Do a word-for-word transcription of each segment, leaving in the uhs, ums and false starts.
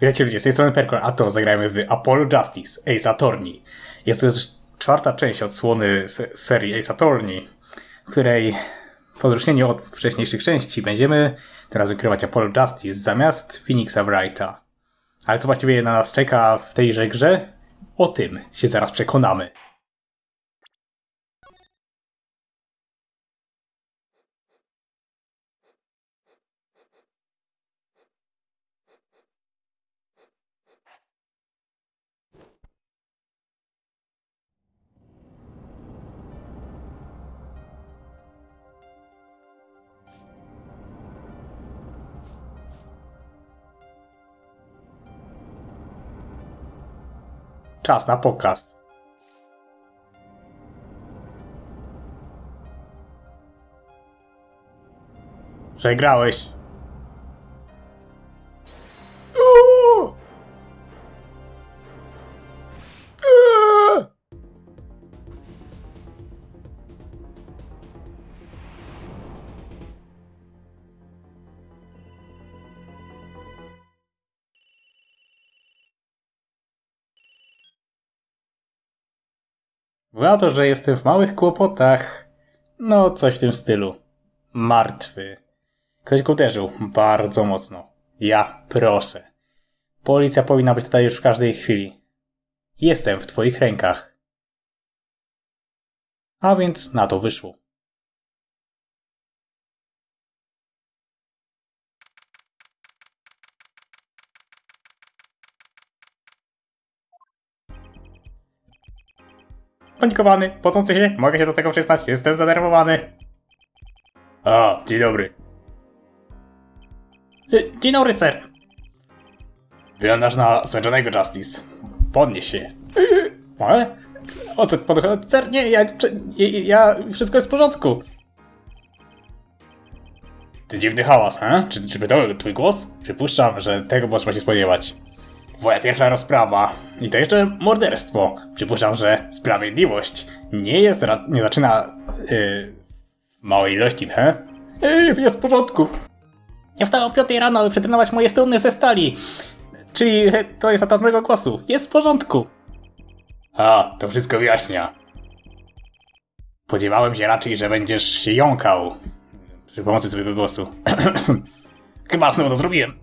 Witajcie ludzie, z tej strony Perkon, a to zagrajmy w Apollo Justice Ace Attorney. Jest to już czwarta część odsłony se serii Ace Attorney, w której w odróżnieniu od wcześniejszych części będziemy tym razem kierować Apollo Justice zamiast Phoenixa Wrighta. Ale co właściwie na nas czeka w tejże grze? O tym się zaraz przekonamy. Czas na pokaz. Przegrałeś. Uuu! Uuu! Wygląda to, że jestem w małych kłopotach. No, coś w tym stylu. Martwy. Ktoś go uderzył. Bardzo mocno. Ja proszę. Policja powinna być tutaj już w każdej chwili. Jestem w twoich rękach. A więc na to wyszło. Panikowany, pocący się, mogę się do tego przyznać, jestem zdenerwowany. A, dzień dobry. Dzień dobry, ser. Wyglądasz na zmęczonego, Justice. Podnieś się. Ale? O co podchodzi? Ser, nie, ja, ja, ja... Wszystko jest w porządku. Ty dziwny hałas, he? Czy, czy to twój głos? Przypuszczam, że tego można się spodziewać. Twoja pierwsza rozprawa. I to jeszcze morderstwo. Przypuszczam, że sprawiedliwość nie jest, nie zaczyna yy, w małej ilości, he? Yy, jest w porządku. Ja wstałem o piątej rano, aby przetrenować moje struny ze stali. Czyli to jest atak mojego głosu. Jest w porządku. A, to wszystko wyjaśnia. Spodziewałem się raczej, że będziesz się jąkał przy pomocy swojego głosu. Chyba znowu to zrobiłem.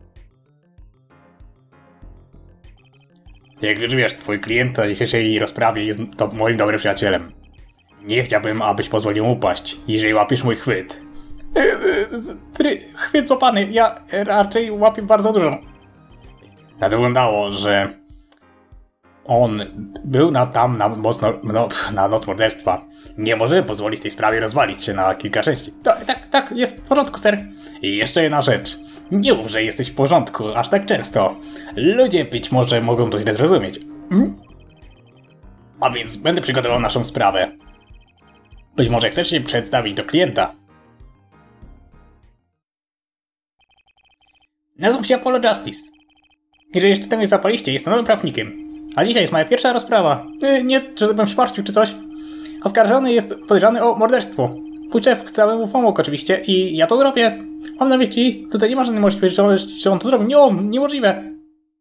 Jak już wiesz, twój klient na dzisiejszej rozprawie jest to moim dobrym przyjacielem. Nie chciałbym, abyś pozwolił mu upaść, jeżeli łapiesz mój chwyt. Try, chwyt złapany, ja raczej łapię bardzo dużo. Na to wyglądało, że on był na, tam na, mocno, no, na noc morderstwa. Nie możemy pozwolić tej sprawie rozwalić się na kilka części. Tak, tak, tak, jest w porządku, ser. I jeszcze jedna rzecz. Nie mów, że jesteś w porządku aż tak często. Ludzie być może mogą to źle zrozumieć. A więc będę przygotował naszą sprawę. Być może chcesz się przedstawić do klienta. Nazywam się Apollo Justice. Jeżeli jeszcze tego nie zapaliście, jestem nowym prawnikiem. A dzisiaj jest moja pierwsza rozprawa. Nie, żebym się martwił czy coś. Oskarżony jest podejrzany o morderstwo. Mój szef chce mu pomóc oczywiście i ja to zrobię. Mam na myśli, tutaj nie ma żadnej możliwości, że on, że on to zrobi. Nie, on, niemożliwe.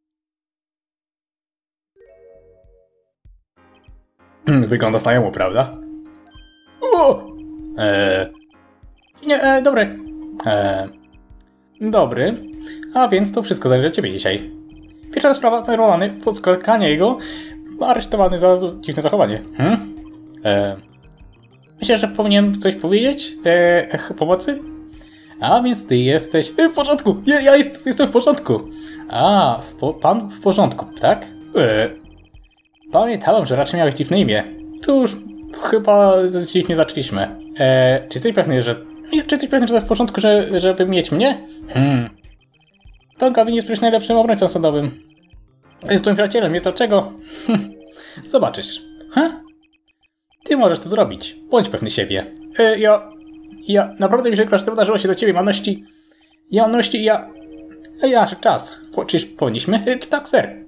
Wygląda znajomo, prawda? O! Eee. Nie, e, dobry. Eee. Dobry. A więc to wszystko zależy od ciebie dzisiaj. Pierwsza sprawa, zdenerwowany, podskakanie jego, aresztowany za dziwne zachowanie. Hmm? Eee. Myślę, że powinienem coś powiedzieć? Eee, pomocy? A więc ty jesteś... E, w porządku! Ja, ja jest, jestem w porządku! A, w po, pan w porządku, tak? Eee. Pamiętałem, że raczej miałeś dziwne imię. Tu już chyba dziwnie zaczęliśmy. Eee, czy jesteś pewny, że... Czy jesteś pewny, że to w porządku, że, żeby mieć mnie? Hmm. Tom Gavin jest przecież najlepszym obrońcą sądowym. Jest twoim przyjacielem, jest dlaczego? Hm. Zobaczysz. Huh? Ty możesz to zrobić. Bądź pewny siebie. E, ja... Ja... Naprawdę mi przykro, że to wydarzyło się do ciebie. Mam na myśli... Ja mam na myśli... Ja... Ja... Czas. Po, czyż powinniśmy? E, to tak, ser.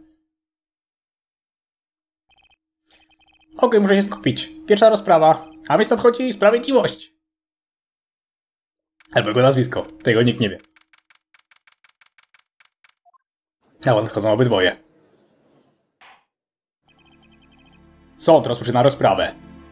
Okej, okay, muszę się skupić. Pierwsza rozprawa. A więc nadchodzi sprawiedliwość. Albo jego nazwisko. Tego nikt nie wie. A on chodzą obydwoje. Sąd rozpoczyna rozprawę.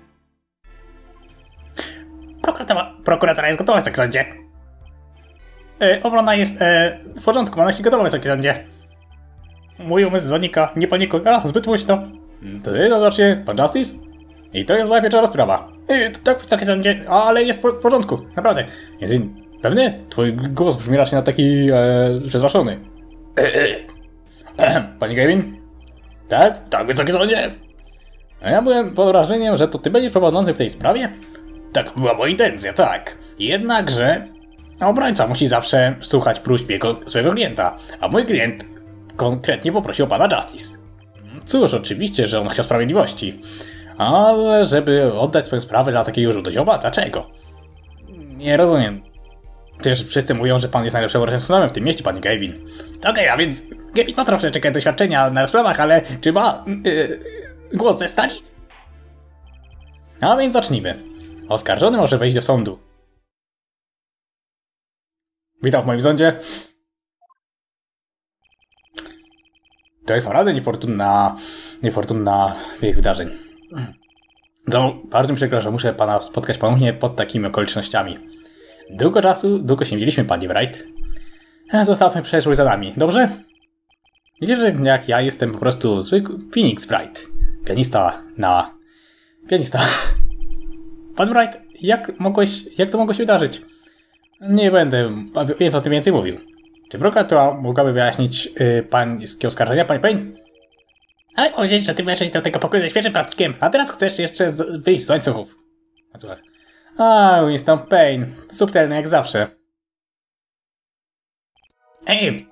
Prokuratora, prokuratora jest gotowa, Wysoki Sądzie. E, obrona jest e, w porządku, ma nosi gotowa, Wysoki Sądzie. Mój umysł zanika, nie panikuj. A, zbyt głośno. Ty nazywasz się pan Justice? I to jest moja pierwsza rozprawa. E, tak, Wysoki Sądzie, ale jest w porządku, naprawdę. Jesteś pewny? Twój głos brzmi raczej na taki e, przestraszony. E, e. Panie Gavin? Tak? Tak, Wysoki Sądzie. A ja byłem pod wrażeniem, że to ty będziesz prowadzący w tej sprawie? Tak była moja intencja, tak. Jednakże obrońca musi zawsze słuchać próśb jego, swojego klienta, a mój klient konkretnie poprosił pana Justice. Cóż, oczywiście, że on chciał sprawiedliwości, ale żeby oddać swoją sprawę dla takiego żółtozioma, dlaczego? Nie rozumiem. Przecież wszyscy mówią, że pan jest najlepszym orężem w tym mieście, panie Gavin. Okej, okay, a więc Gavin ma troszeczkę czekać doświadczenia na rozprawach, ale czy ma yy, głos ze stali? A więc zacznijmy. Oskarżony może wejść do sądu. Witam w moim sądzie. To jest naprawdę niefortunna, niefortunna bieg wydarzeń. To bardzo mi przykro, że muszę pana spotkać ponownie pod takimi okolicznościami. Długo czasu, długo się widzieliśmy, panie Wright. Zostawmy przeszłość za nami, dobrze? Wiecie, że jak ja jestem po prostu zwykły Phoenix Wright. Pianista na... Pianista... Pan Wright, jak mogłeś, jak to mogło się wydarzyć? Nie będę więc o tym więcej mówił. Czy prokuratura mogłaby wyjaśnić yy, pańskie oskarżenia, panie Payne? Ale powiedzieć, że ty weszłeś do tego pokoju ze świeżym prawnikiem, a teraz chcesz jeszcze z, wyjść z łańcuchów. A, Winston Payne. Subtelny jak zawsze. Ej!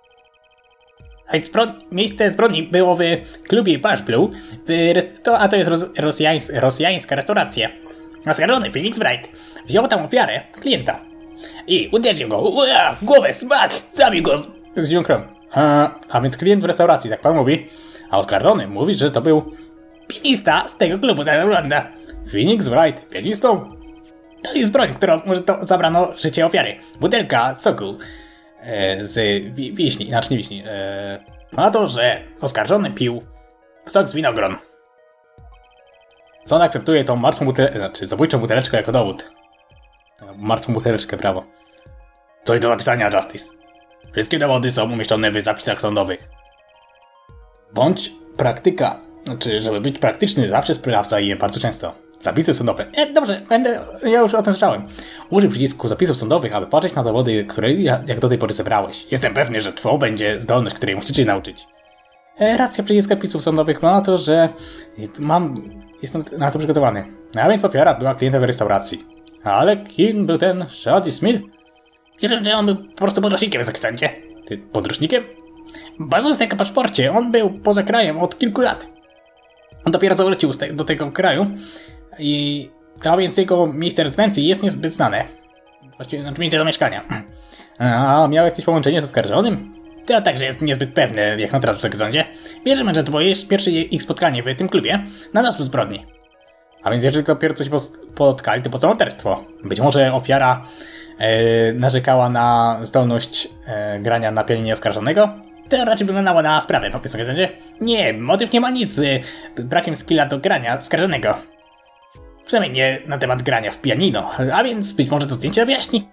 Miejsce zbrodni było w klubie Bash Blue, w to, a to jest roz, rosjańs, rosjańska restauracja. Oskarżony Phoenix Wright wziął tam ofiarę, klienta, i uderzył go ua, w głowę, smak, zabił go z, z dziąkrem. A, a więc klient w restauracji, tak pan mówi, a oskarżony mówi, że to był pianista z tego klubu na Orlanda. Phoenix Wright, pianistą? To jest broń, którą może to zabrano życie ofiary. Butelka soku e, z wi wiśni, znaczy nie wiśni, e, na to, że oskarżony pił sok z winogron. Sąd akceptuje tą martwą buteleczkę, znaczy zabójczą buteleczkę jako dowód. Martwą buteleczkę, prawo. Coś do zapisania, Justice. Wszystkie dowody są umieszczone w zapisach sądowych. Bądź praktyka, znaczy, żeby być praktyczny, zawsze sprawdza je bardzo często. Zapisy sądowe. E, dobrze, będę, ja już o tym słyszałem. Użyj przycisku zapisów sądowych, aby patrzeć na dowody, które jak do tej pory zebrałeś. Jestem pewny, że twą będzie zdolność, której musicie nauczyć. E, racja przycisk zapisów sądowych ma na to, że mam... Jestem na to przygotowany. A więc ofiara była klientem w restauracji. Ale kim był ten Shady Smith? Wierzę, że on był po prostu podróżnikiem, Wysoki Sądzie. Ty podróżnikiem? Bazując na paszporcie, on był poza krajem od kilku lat. On dopiero zawrócił do tego kraju. I... A więc jego miejsce rezydencji jest niezbyt znane. Właściwie, znaczy miejsce do mieszkania. A miał jakieś połączenie z oskarżonym? To także jest niezbyt pewne, jak na teraz, Wysoki Sądzie. Wierzymy, że to było pierwsze ich spotkanie w tym klubie na nas zbrodni. A więc jeżeli dopiero coś spotkali, to po co morderstwo? Być może ofiara e, narzekała na zdolność e, grania na pianinie oskarżonego? To raczej wyglądało na sprawę, po Wysoki Sądzie. Nie, motyw nie ma nic z brakiem skilla do grania oskarżonego. Przynajmniej nie na temat grania w pianino, a więc być może to zdjęcie wyjaśni.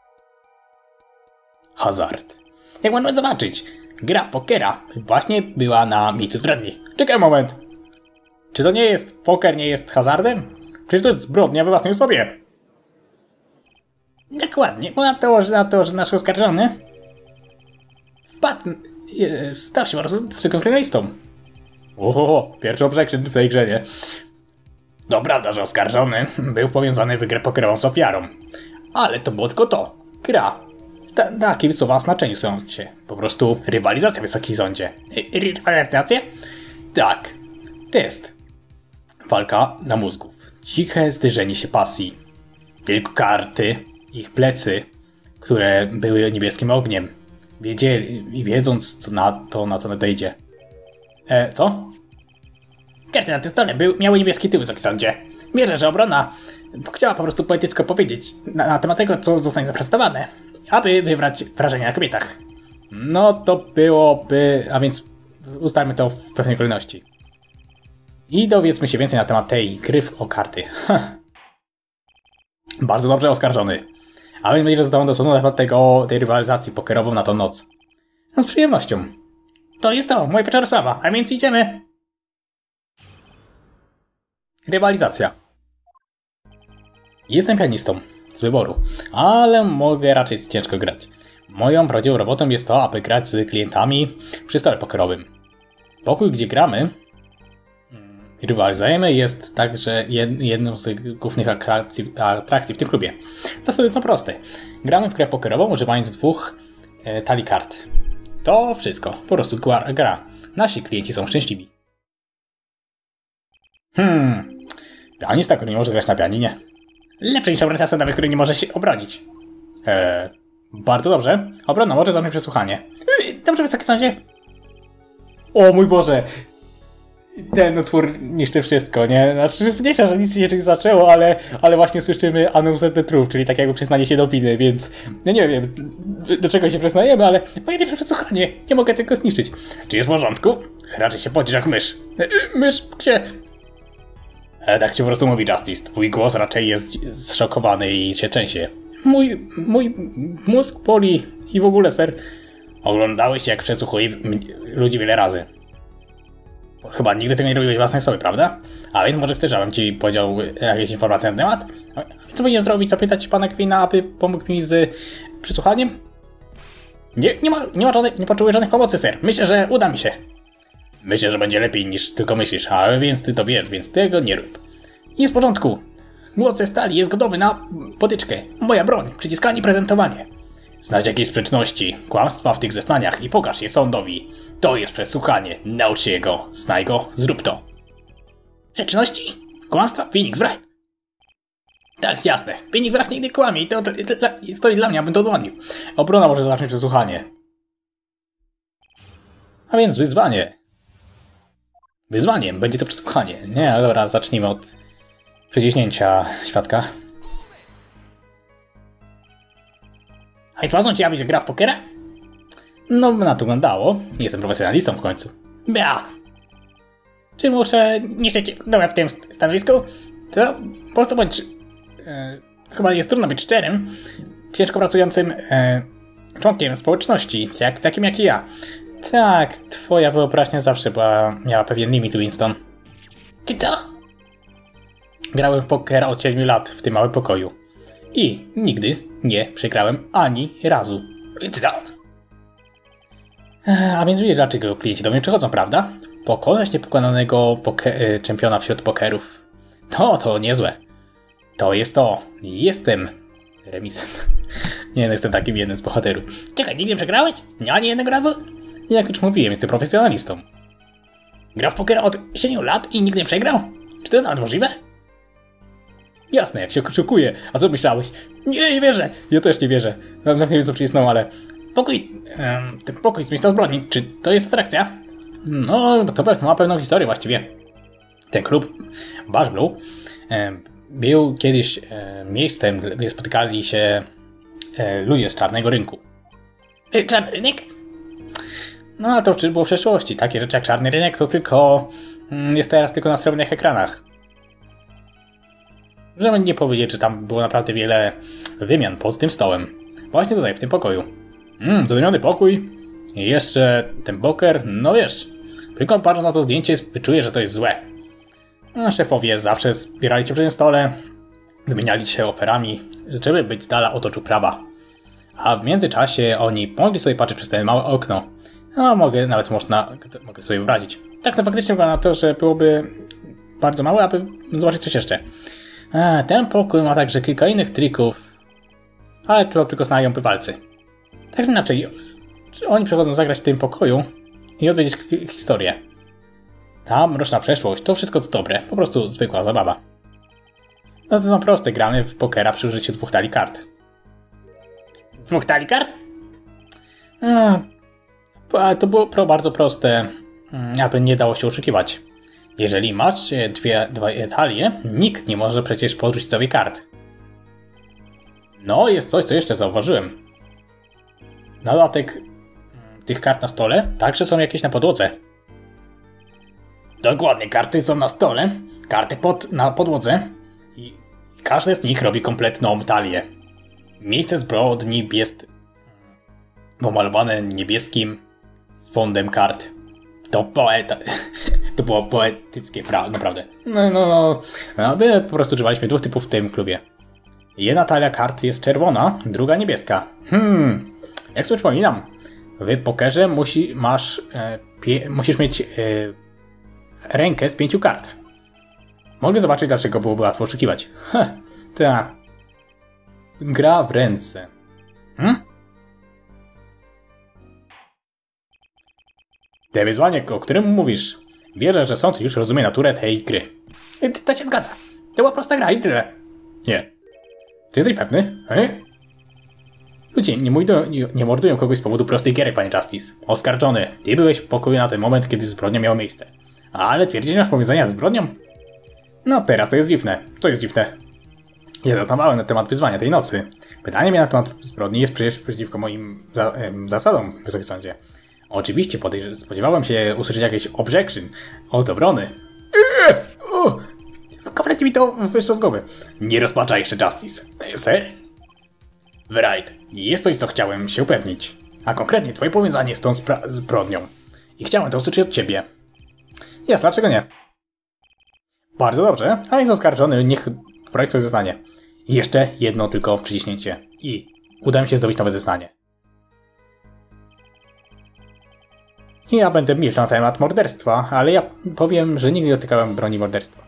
Hazard. Jak można zobaczyć, gra w pokera właśnie była na miejscu zbrodni. Czekaj moment. Czy to nie jest, poker nie jest hazardem? Przecież to jest zbrodnia we własnej osobie. Dokładnie, na to, że, na to, że nasz oskarżony wpadł, stał się po prostu zwykłym kryminalistą. Oho, pierwszy obrzekrzyn w tej grze, nie? To prawda, że oskarżony był powiązany w grę pokerową z ofiarą. Ale to było tylko to. Gra. W takim słowa znaczeniu sądzie. Po prostu rywalizacja w Wysokim Sądzie. Rywalizacja? Tak. Test. Walka na mózgów. Ciche zderzenie się pasji. Tylko karty, ich plecy, które były niebieskim ogniem. Wiedzieli i wiedząc co na to, na co nadejdzie. E, co? Karty na tym stole były, miały niebieski tył, Wysoki Sądzie. Wierzę, że obrona chciała po prostu poetycko powiedzieć na, na temat tego, co zostanie zaprezentowane, aby wybrać wrażenie na kobietach. No to byłoby... A więc ustalmy to w pewnej kolejności. I dowiedzmy się więcej na temat tej gry o karty. Bardzo dobrze oskarżony. A więc będzie zadał do sądu na temat tego, tej rywalizacji pokerową na tą noc. No z przyjemnością. To jest to, moja pierwsza rozprawa, a więc idziemy. Rywalizacja. Jestem pianistą z wyboru, ale mogę raczej ciężko grać. Moją prawdziwą robotą jest to, aby grać z klientami przy stole pokerowym. Pokój, gdzie gramy, rywalizujemy, jest także jedną z głównych atrakcji, atrakcji w tym klubie. Zasady są proste. Gramy w grę pokerową używając dwóch e, talii kart. To wszystko. Po prostu gra. gra. Nasi klienci są szczęśliwi. Hmm. Pianista, który nie może grać na pianinie. Lepsze niż obrońca sądowy, który nie może się obronić. Eee, bardzo dobrze. Obrona może zamknąć przesłuchanie. Dobrze, Wysoki Sądzie. O mój Boże. Ten utwór niszczy wszystko, nie? Znaczy, nie się, że nic się nie zaczęło, ale, ale właśnie słyszymy Announced the Truth, czyli tak jakby przyznanie się do winy, więc ja nie wiem, do czego się przyznajemy, ale moje pierwsze przesłuchanie, nie mogę tego zniszczyć. Czy jest w porządku? Raczej się podzisz jak mysz. Mysz? Gdzie? E, tak się po prostu mówi, Justice. Twój głos raczej jest zszokowany i się trzęsie. Mój, mój mózg boli i w ogóle, ser. Oglądałeś jak przesłuchuje ludzi wiele razy. Chyba nigdy tego nie robiłeś własnej sobie, prawda? A więc może chcesz, abym ci powiedział jakieś informacje na temat? Co powinienem zrobić? Zapytać pana Queena, aby pomógł mi z przesłuchaniem? Nie, nie ma, nie ma żadnej, nie potrzebuję żadnych pomocy, ser. Myślę, że uda mi się. Myślę, że będzie lepiej niż tylko myślisz, a więc ty to wiesz, więc tego nie rób. Jest w porządku. Młot ze stali jest gotowy na potyczkę. Moja broń, przyciskanie, prezentowanie. Znajdź jakieś sprzeczności, kłamstwa w tych zeznaniach i pokaż je sądowi. To jest przesłuchanie. Naucz się jego. Znaj go. Zrób to. Sprzeczności? Kłamstwa? Phoenix Wright. Tak, jasne. Phoenix Wright nigdy kłamie i to, to, to, to stoi dla mnie, abym to udowodnił. Obrona może zacząć przesłuchanie. A więc wyzwanie. Wyzwaniem będzie to przesłuchanie. Nie, no dobra, zacznijmy od przyciśnięcia świadka. A i twadzą ci, abyś grał w pokera? No, na to wyglądało. Jestem profesjonalistą w końcu. Bia! Czy muszę nie siedzieć w tym stanowisku? To po prostu bądź... E, chyba jest trudno być szczerym, ciężko pracującym e, członkiem społeczności, jak, takim jak i ja. Tak, twoja wyobraźnia zawsze była, miała pewien limit, Winston. Ty co? Grałem w poker od siedmiu lat w tym małym pokoju. I nigdy nie przegrałem ani razu. Ty co? A więc wiesz, dlaczego klienci do mnie przychodzą, prawda? Pokonać niepokonanego poke- czempiona wśród pokerów. To, to niezłe. To jest to. Jestem remisem. Nie, no jestem takim jednym z bohaterów. Czekaj, nigdy nie przegrałeś? Nie, ani jednego razu? Jak już mówiłem, jestem profesjonalistą. Gra w poker od siedmiu lat i nigdy nie przegrał? Czy to jest nawet możliwe? Jasne, jak się oczekuje. A co myślałeś? Nie, nie wierzę. Ja też nie wierzę. Nawet nie wiem, co przycisnął, ale... Pokój... Um, ten pokój z miejsca zbrodni. Czy to jest atrakcja? No, to pewnie ma pewną historię właściwie. Ten klub, Bash Blue, um, był kiedyś um, miejscem, gdzie spotykali się um, ludzie z czarnego rynku. E, czarny rynek? No, a to było w przeszłości. Takie rzeczy jak czarny rynek to tylko... Um, jest teraz tylko na srebrnych ekranach. Możemy nie powiedzieć, że tam było naprawdę wiele wymian pod tym stołem. Właśnie tutaj, w tym pokoju. Mmm, zadymiony pokój. I jeszcze ten poker, no wiesz. Tylko patrząc na to zdjęcie, czuję, że to jest złe. No, szefowie zawsze zbierali się przy tym stole, wymieniali się oferami, żeby być z dala otoczu prawa. A w międzyczasie oni mogli sobie patrzeć przez to małe okno. No, mogę, nawet można, mogę sobie wyobrazić. Tak to faktycznie wygląda na to, że byłoby bardzo małe, aby zobaczyć coś jeszcze. A, ten pokój ma także kilka innych trików, ale to tylko znają bywalcy. Tak czy inaczej, oni przychodzą zagrać w tym pokoju i odwiedzić historię. Ta mroczna przeszłość to wszystko co dobre, po prostu zwykła zabawa. No to są proste, gramy w pokera przy użyciu dwóch talii kart. Dwóch talii kart? A, to było bardzo proste, aby nie dało się oszukiwać. Jeżeli masz dwie, dwie talie, nikt nie może przecież podrzucić sobie kart. No, jest coś, co jeszcze zauważyłem. Na dodatek tych kart na stole także są jakieś na podłodze. Dokładnie, karty są na stole, karty pod, na podłodze i każde z nich robi kompletną talię. Miejsce zbrodni jest pomalowane niebieskim fondem kart. To poeta... To było poetyckie, naprawdę. No, no, no. no my po prostu używaliśmy dwóch typów w tym klubie. Jedna talia kart jest czerwona, druga niebieska. Hmm, jak sobie przypominam, w pokerze musi, masz, e, pie, musisz mieć e, rękę z pięciu kart. Mogę zobaczyć, dlaczego byłoby łatwo oszukiwać. Heh, ta. Gra w ręce. Hmm? Te wyzwanie, o którym mówisz, wierzę, że sąd już rozumie naturę tej gry. To się zgadza. To była prosta gra i tyle. Nie. Ty jesteś pewny? He? Ludzie nie, mordują, nie, nie mordują kogoś z powodu prostej giery, panie Justice. Oskarżony, ty byłeś w pokoju na ten moment, kiedy zbrodnia miała miejsce. Ale twierdzisz, że masz powiązania ze zbrodnią? No teraz to jest dziwne. Co jest dziwne? Ja zastanowałem na temat wyzwania tej nocy. Pytanie mnie na temat zbrodni jest przecież przeciwko moim za, em, zasadom, Wysoki Sądzie. Oczywiście podejrz- spodziewałem się usłyszeć jakieś objection od obrony. Eee! O! Kompletnie mi to wyszło z głowy. Nie rozpacza jeszcze Justice. Sir? Wright, jest coś, co chciałem się upewnić. A konkretnie twoje powiązanie z tą spra- zbrodnią. I chciałem to usłyszeć od ciebie. Jasne, dlaczego nie? Bardzo dobrze, a więc oskarżony niech projekt sobie zeznanie. Jeszcze jedno tylko przyciśnięcie. I uda mi się zdobyć nowe zeznanie. Ja będę milczał na temat morderstwa, ale ja powiem, że nigdy nie dotykałem broni morderstwa.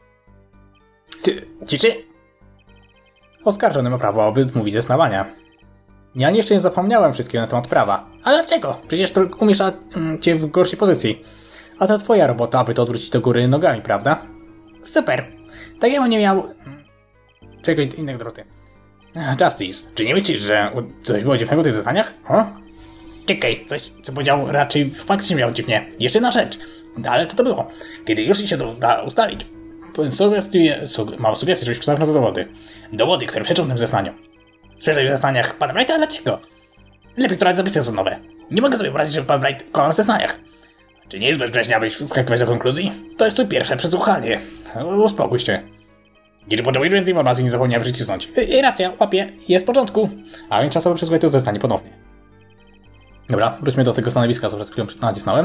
Ciczy? Oskarżony ma prawo, aby mówić zeznawania. Ja jeszcze nie zapomniałem wszystkiego na temat prawa. Ale dlaczego? Przecież to umiesza cię w gorszej pozycji. A to twoja robota, aby to odwrócić do góry nogami, prawda? Super. Tak jakbym nie miał... czegoś innego do roboty. Justice, czy nie myślisz, że coś było dziwnego w tych zeznaniach? Huh? Czekaj, coś, co powiedział, raczej faktycznie miało dziwnie. Jeszcze jedna rzecz. Ale co to było? Kiedy już się to da ustalić, sugestuję, sug mam sugestię, żebyś przedstawił na dowody. Dowody, które przeczą tym zeznaniom. Sprzeczaj w zeznaniach pana Wrighta, dlaczego? Lepiej które zapisy są nowe. Nie mogę sobie wyobrazić, że pan Wright kłamał w zeznaniach. Czy nie jest zbyt wcześnie, abyś wskakiwać do konkluzji? To jest tu pierwsze przesłuchanie. Uspokój się. Jeśli potrzebujesz więcej informacji, nie zapomniałem przycisnąć. Yy, racja, łapie, jest w porządku. A więc czas, aby przesłuchać to zeznanie ponownie. Dobra, wróćmy do tego stanowiska, co przed chwilą nacisnąłem.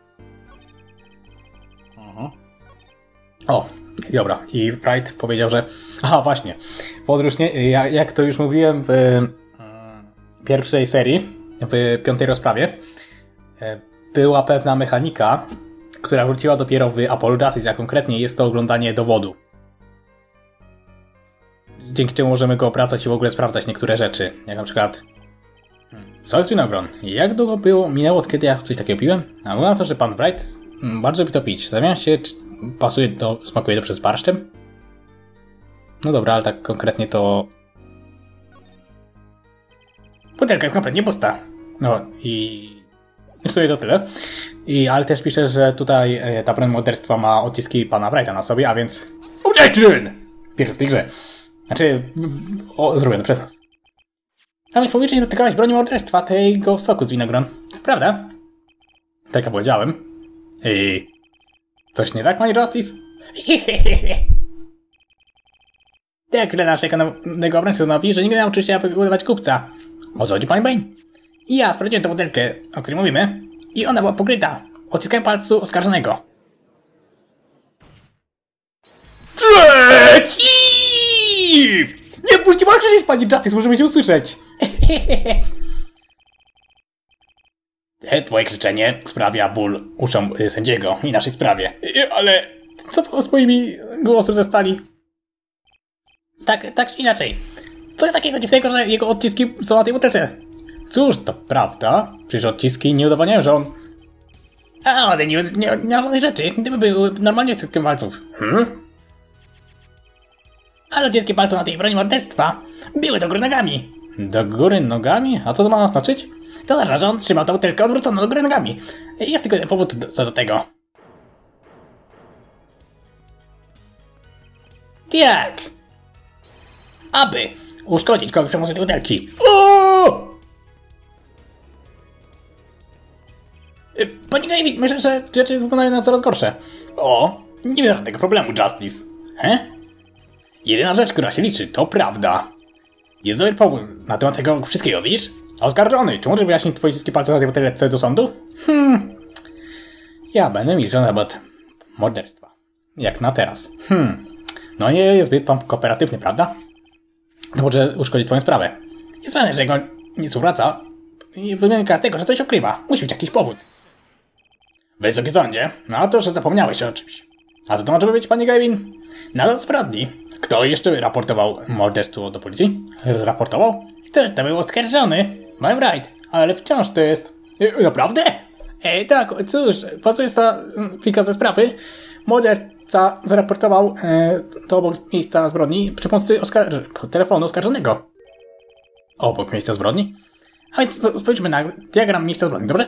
Mhm. O, dobra. I Wright powiedział, że... Aha, właśnie. Podróż nie... Ja, jak to już mówiłem w pierwszej serii, w piątej rozprawie, była pewna mechanika, która wróciła dopiero w Apollo Justice, a konkretnie jest to oglądanie dowodu. Dzięki czemu możemy go opracać i w ogóle sprawdzać niektóre rzeczy, jak na przykład... Sols winogron. Jak długo było, minęło od kiedy ja coś takiego piłem? A wygląda na to, że pan Wright bardzo lubi to pić. Zastanawiam się, czy pasuje do, smakuje dobrze z barszczem? No dobra, ale tak konkretnie to... Butelka jest kompletnie pusta. No i... w sumie to tyle. I, ale też pisze, że tutaj e, ta broń morderstwa ma odciski pana Wrighta na sobie, a więc... Objection! Pierwszy w tej grze. Znaczy... O, zrobione przez nas. A więc mówisz, że nie dotykałeś broni morderstwa tego soku z winogron. Prawda? Tak jak powiedziałem. I... Coś nie tak, panie Justice? Tak, źle naszego obrońcy stanowi, że nigdy nie nauczył się, aby udawać kupca. O co chodzi, panie Bane? I ja sprawdziłem tę butelkę, o której mówimy, i ona była pokryta odciskiem palcu oskarżonego. Przeciw! Nie puści, masz krzyczeć, panie Justice, możemy się usłyszeć. Twoje krzyczenie sprawia ból uszom sędziego i naszej sprawie. Ale co było z moimi głosem ze stali? Tak, tak czy inaczej. Co jest takiego dziwnego, że jego odciski są na tej butelce? Cóż, to prawda. Przecież odciski nie udowadniają, że on... A, one nie, nie, nie ma żadnej rzeczy. Gdyby były normalnie odciskiem palców. Hmm? Ale odciski palców na tej broni morderstwa były do góry nogami. Do góry nogami? A co to ma znaczyć? To oznacza, że on trzymał tę butelkę odwróconą do góry nogami. Jest tylko jeden powód do, co do tego. Tak. Aby uszkodzić kogoś przy pomocy tej butelki. O! David, myślę, że rzeczy wyglądają na coraz gorsze. O, nie ma żadnego problemu, Justice. He? Jedyna rzecz, która się liczy, to prawda. Jest dobry powód na temat tego wszystkiego, widzisz? Oskarżony, czy możesz wyjaśnić twoje wszystkie palce na tej butelce do sądu? Hmm. Ja będę milczał na temat morderstwa. Jak na teraz. Hmm. No nie jest zbyt pan kooperatywny, prawda? To może uszkodzić twoją sprawę. Jest pewne, że jego nie współpraca i wynika z tego, że coś ukrywa. Musi być jakiś powód. Wysoki sądzie, no to, że zapomniałeś o czymś. A co to może być, panie Gavin? Nadal zbrodni. Kto jeszcze raportował morderstwo do policji? Raportował? Coś to był oskarżony. Mam right, ale wciąż to jest... E, naprawdę? E, tak, cóż, po co jest ta plika ze sprawy? Morderca zaraportował e, to obok miejsca zbrodni przy pomocy oskar- telefonu oskarżonego. Obok miejsca zbrodni? A więc spójrzmy na diagram miejsca zbrodni, dobrze?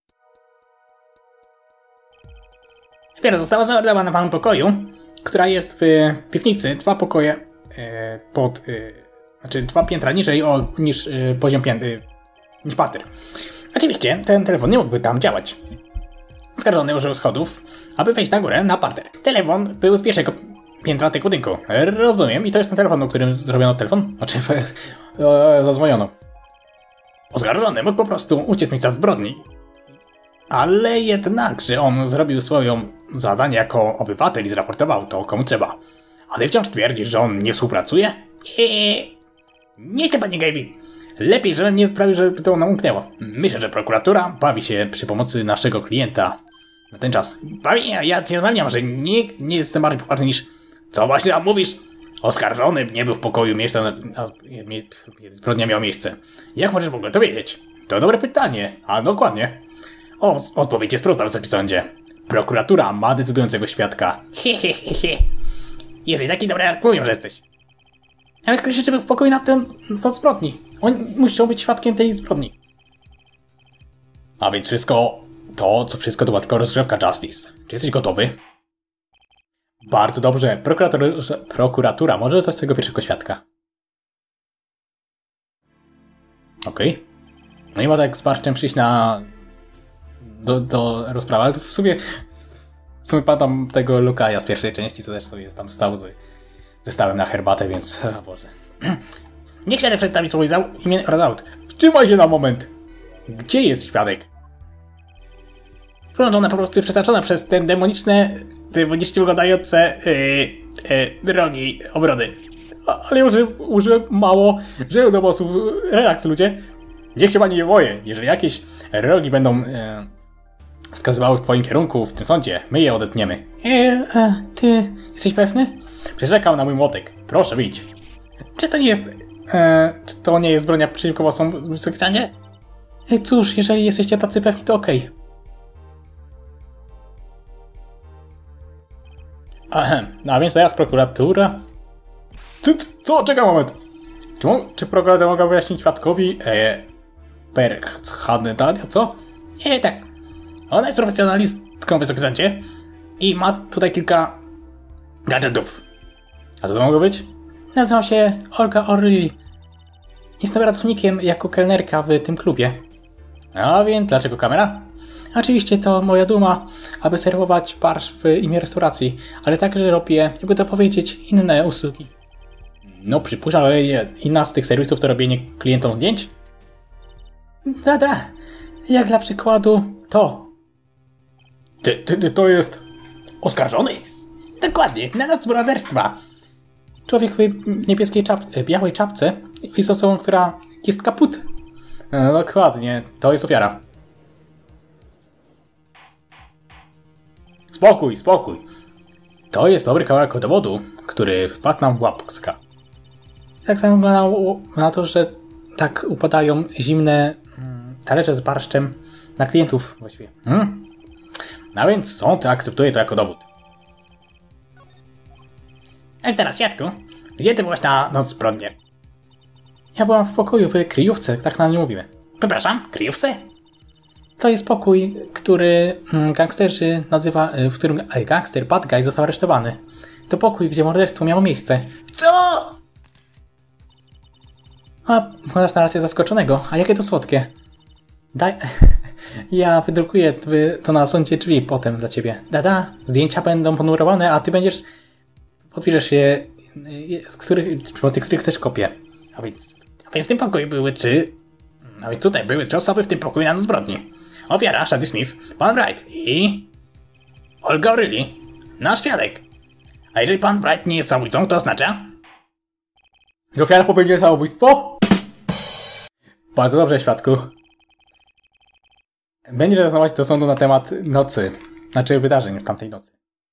Wpierw została zamordowana w małym pokoju, która jest w piwnicy, dwa pokoje e, pod... E, znaczy dwa piętra niżej o, niż e, poziom piętry, niż parter. Oczywiście ten telefon nie mógłby tam działać. Oskarżony użył schodów, aby wejść na górę, na parter. Telefon był z pierwszego piętra tego budynku. Rozumiem. I to jest ten telefon, o którym zrobiono telefon? Znaczy, e, zadzwoniono. Oskarżony mógł po prostu uciec z miejsca zbrodni. Ale jednakże on zrobił swoją zadanie jako obywatel i zraportował to komu trzeba. Ale wciąż twierdzisz, że on nie współpracuje? Eee, nie chcę, panie Gavin. Lepiej, żebym nie sprawił, żeby to nam umknęło. Myślę, że prokuratura bawi się przy pomocy naszego klienta na ten czas. Bawi, ja cię zapewniam, że nikt nie jest bardziej poważny niż... Co właśnie tam mówisz? Oskarżony nie był w pokoju miejsca, na, na, kiedy zbrodnia miała miejsce. Jak możesz w ogóle to wiedzieć? To dobre pytanie, a dokładnie. O, odpowiedź jest prosta, Wysoki Sądzie. Prokuratura ma decydującego świadka. Hehehehe. Jesteś taki dobry, jak mówią, że jesteś. A więc ktoś był w pokoju na ten od zbrodni. On musiał być świadkiem tej zbrodni. A więc wszystko, to co wszystko to była tylko rozgrzewka Justice. Czy jesteś gotowy? Bardzo dobrze. Prokuratura może zostać swojego pierwszego świadka. Okej. Okay. No i ma tak z Barczem przyjść na... Do, do rozprawy, ale w sumie... W sumie pamiętam tego Lukaja z pierwszej części, co też sobie tam stał z, ze stałem na herbatę, więc... O Boże. Niech świadek przedstawi swój imię oraz zawód. Wstrzymaj się na moment! Gdzie jest świadek? Prążona po prostu przeznaczona przez te demoniczne, demonicznie wyglądające yy, yy, rogi obrody. Ale już użyłem mało, żeby do bossów. Relaks, ludzie. Niech się pani nie boję. Jeżeli jakieś rogi będą yy, wskazywały w twoim kierunku w tym sądzie, my je odetniemy. Yy, a ty jesteś pewny? Przeczekam na mój młotek. Proszę, wyjdź. Czy to nie jest... Yy, czy to nie jest zbrodnia przeciwko bossom w Syksanie? Yy, cóż, jeżeli jesteście tacy pewni, to okej. Okay. Ahem, a więc teraz prokuratura... Co? co? Czekaj moment! Czy, czy prokurator mogła wyjaśnić świadkowi... E, Perchadnetalia, co? Nie, tak. Ona jest profesjonalistką w Wysokim Sądzie i ma tutaj kilka gadżetów. A co to mogło być? Nazywam się Olga Orli. Jestem ratownikiem jako kelnerka w tym klubie. A więc dlaczego kamera? Oczywiście to moja duma, aby serwować barsz w imię restauracji, ale także robię, jakby to powiedzieć, inne usługi. No przypuszczam, że inna z tych serwisów to robienie klientom zdjęć? Da, da. Jak dla przykładu to. Ty, ty, ty to jest oskarżony? Dokładnie, na noc morderstwa. Człowiek w niebieskiej czap- białej czapce jest osobą, która jest kaput. No, dokładnie, to jest ofiara. Spokój, spokój. To jest dobry kawałek dowodu, który wpadł nam w łapska. Tak samo wyglądało na to, że tak upadają zimne mm, talerze z barszczem na klientów właściwie. Hmm? No więc sąd akceptuje to jako dowód. A teraz, świadku, gdzie ty byłeś na noc zbrodni? Ja byłam w pokoju w kryjówce, tak na nie mówimy. Przepraszam, kryjówce? To jest pokój, który gangsterzy nazywa, w którym gangster Bad Guy został aresztowany. To pokój, gdzie morderstwo miało miejsce. Co? A, wyglądasz na razie zaskoczonego. A jakie to słodkie. Daj... Ja wydrukuję to na sądzie drzwi potem dla ciebie. Dada, zdjęcia będą ponumerowane, a ty będziesz... Podpiszesz się, z których, z których chcesz kopię. A więc, a więc w tym pokoju były trzy... A więc tutaj były trzy osoby w tym pokoju na zbrodni. Ofiara, Shady Smith, pan Bright i... Olga O'Reilly, nasz świadek. A jeżeli pan Bright nie jest samobójcą, to oznacza... że ofiara popełniła samobójstwo? Bardzo dobrze, świadku. Będzie rezonować do sądu na temat nocy. Znaczy wydarzeń w tamtej nocy.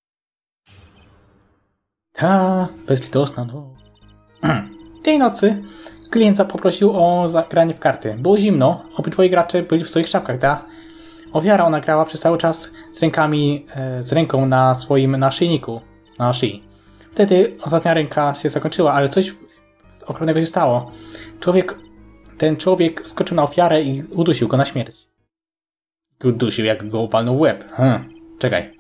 Ta bezlitosna noc. Tej nocy klient poprosił o zagranie w karty. Było zimno, obydwoje gracze byli w swoich szapkach, ta ofiara ona grała przez cały czas z rękami, e, z ręką na swoim naszyjniku, na szyi. Wtedy ostatnia ręka się zakończyła, ale coś okropnego się stało. Człowiek, ten człowiek skoczył na ofiarę i udusił go na śmierć. Udusił, jak go walnął w łeb. Hmm, czekaj.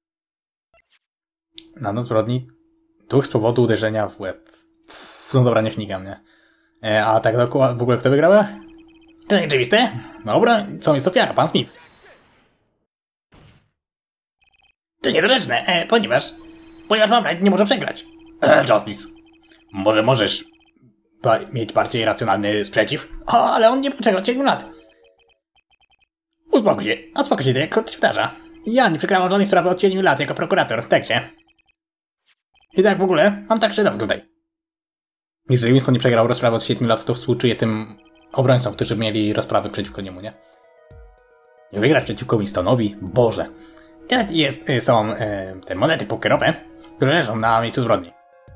Na noc zbrodni duch z powodu uderzenia w łeb. Pff, no dobra, nie wnikam, nie? E, a tak w ogóle kto wygrał? To oczywiste? Dobra, co jest ofiara? Pan Smith. To niedorzeczne, e, ponieważ... Ponieważ mam nie może przegrać. E, Justice. Może możesz ba mieć bardziej racjonalny sprzeciw? O, ale on nie przegrał siedmiu lat. Uspokój się. Uspokój się, to jak się wdarza. Ja nie przegrałam żadnej sprawy od siedmiu lat jako prokurator, tak się. I tak w ogóle mam tak dom tutaj. Jeżeli Winston nie przegrał rozprawy od siedmiu lat, to współczuję tym obrońcom, którzy mieli rozprawy przeciwko niemu, nie? Nie wygrać przeciwko Winstonowi? Boże. Jest, są e, te monety pokerowe, które leżą na miejscu zbrodni.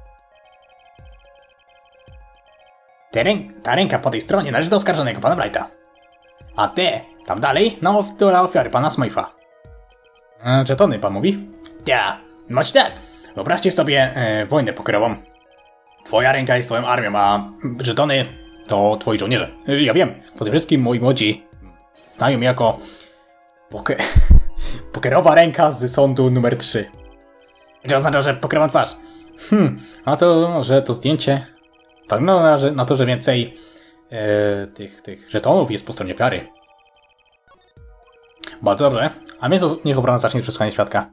Te rę ta ręka po tej stronie należy do oskarżonego pana Brighta. A te, tam dalej, no dla ofiary pana Smitha. E, żetony, pan mówi? Ja, właśnie tak. Wyobraźcie sobie e, wojnę pokerową. Twoja ręka jest twoją armią, a żetony to twoi żołnierze. E, ja wiem, po tym wszystkim moi młodzi znają mnie jako poke pokerowa ręka z sądu numer trzy. To oznacza, że pokerową twarz. Hmm, a to, że to zdjęcie wygląda na, na to, że więcej e, tych, tych żetonów jest po stronie ofiary. Bardzo dobrze. A więc niech obrona zacznie przesłuchanie świadka.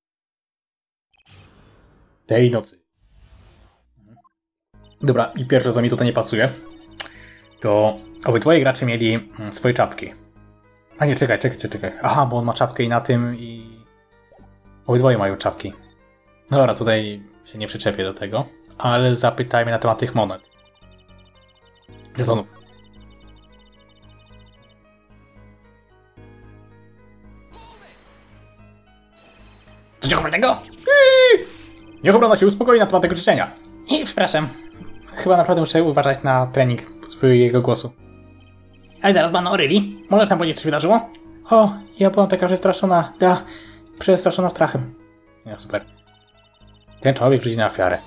Tej nocy. Dobra, i pierwsze, co mi tutaj nie pasuje, to obydwoje gracze mieli swoje czapki. A nie, czekaj, czekaj, czekaj. Aha, bo on ma czapkę i na tym i... Obydwoje mają czapki. Dobra, tutaj się nie przyczepię do tego, ale zapytajmy na temat tych monet. Żetonów. Coś okropnego? Niech obrona się uspokoi na temat tego życzenia. I przepraszam. Chyba naprawdę muszę uważać na trening swojego głosu. Ale zaraz, pan O'Reilly, możesz nam powiedzieć, co się wydarzyło? O, ja byłam taka przestraszona. Da, przestraszona strachem. Ja, super. Ten człowiek rzuci na ofiarę.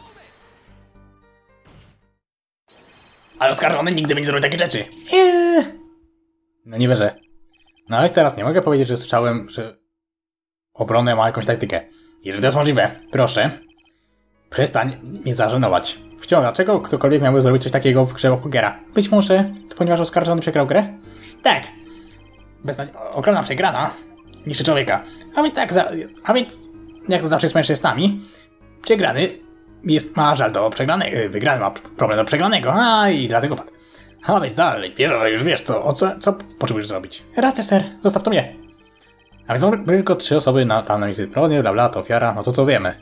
Ale oskarżony nigdy by nie zrobił takie rzeczy. Eee. No nie wierzę. No ale teraz nie mogę powiedzieć, że słyszałem, że obronę ma jakąś taktykę. Jeżeli to jest możliwe, proszę, przestań mnie zażenować. Wciąż, dlaczego ktokolwiek miałby zrobić coś takiego w grze o pokera? Być może to ponieważ oskarżony przegrał grę? Tak. Beznań... Ogromna przegrana niszczy człowieka. A więc tak, za... a więc jak to zawsze z mężczyznami, przegrany jest, ma żal do przegranego, wygrany ma problem do przegranego, a i dlatego padł. A więc dalej, wierzę, że już wiesz, co, o co, co potrzebujesz zrobić. Racja, ser, zostaw to mnie. A więc są tylko trzy osoby na tam na miejscu zbrodni, bla bla, to ofiara, no to co wiemy.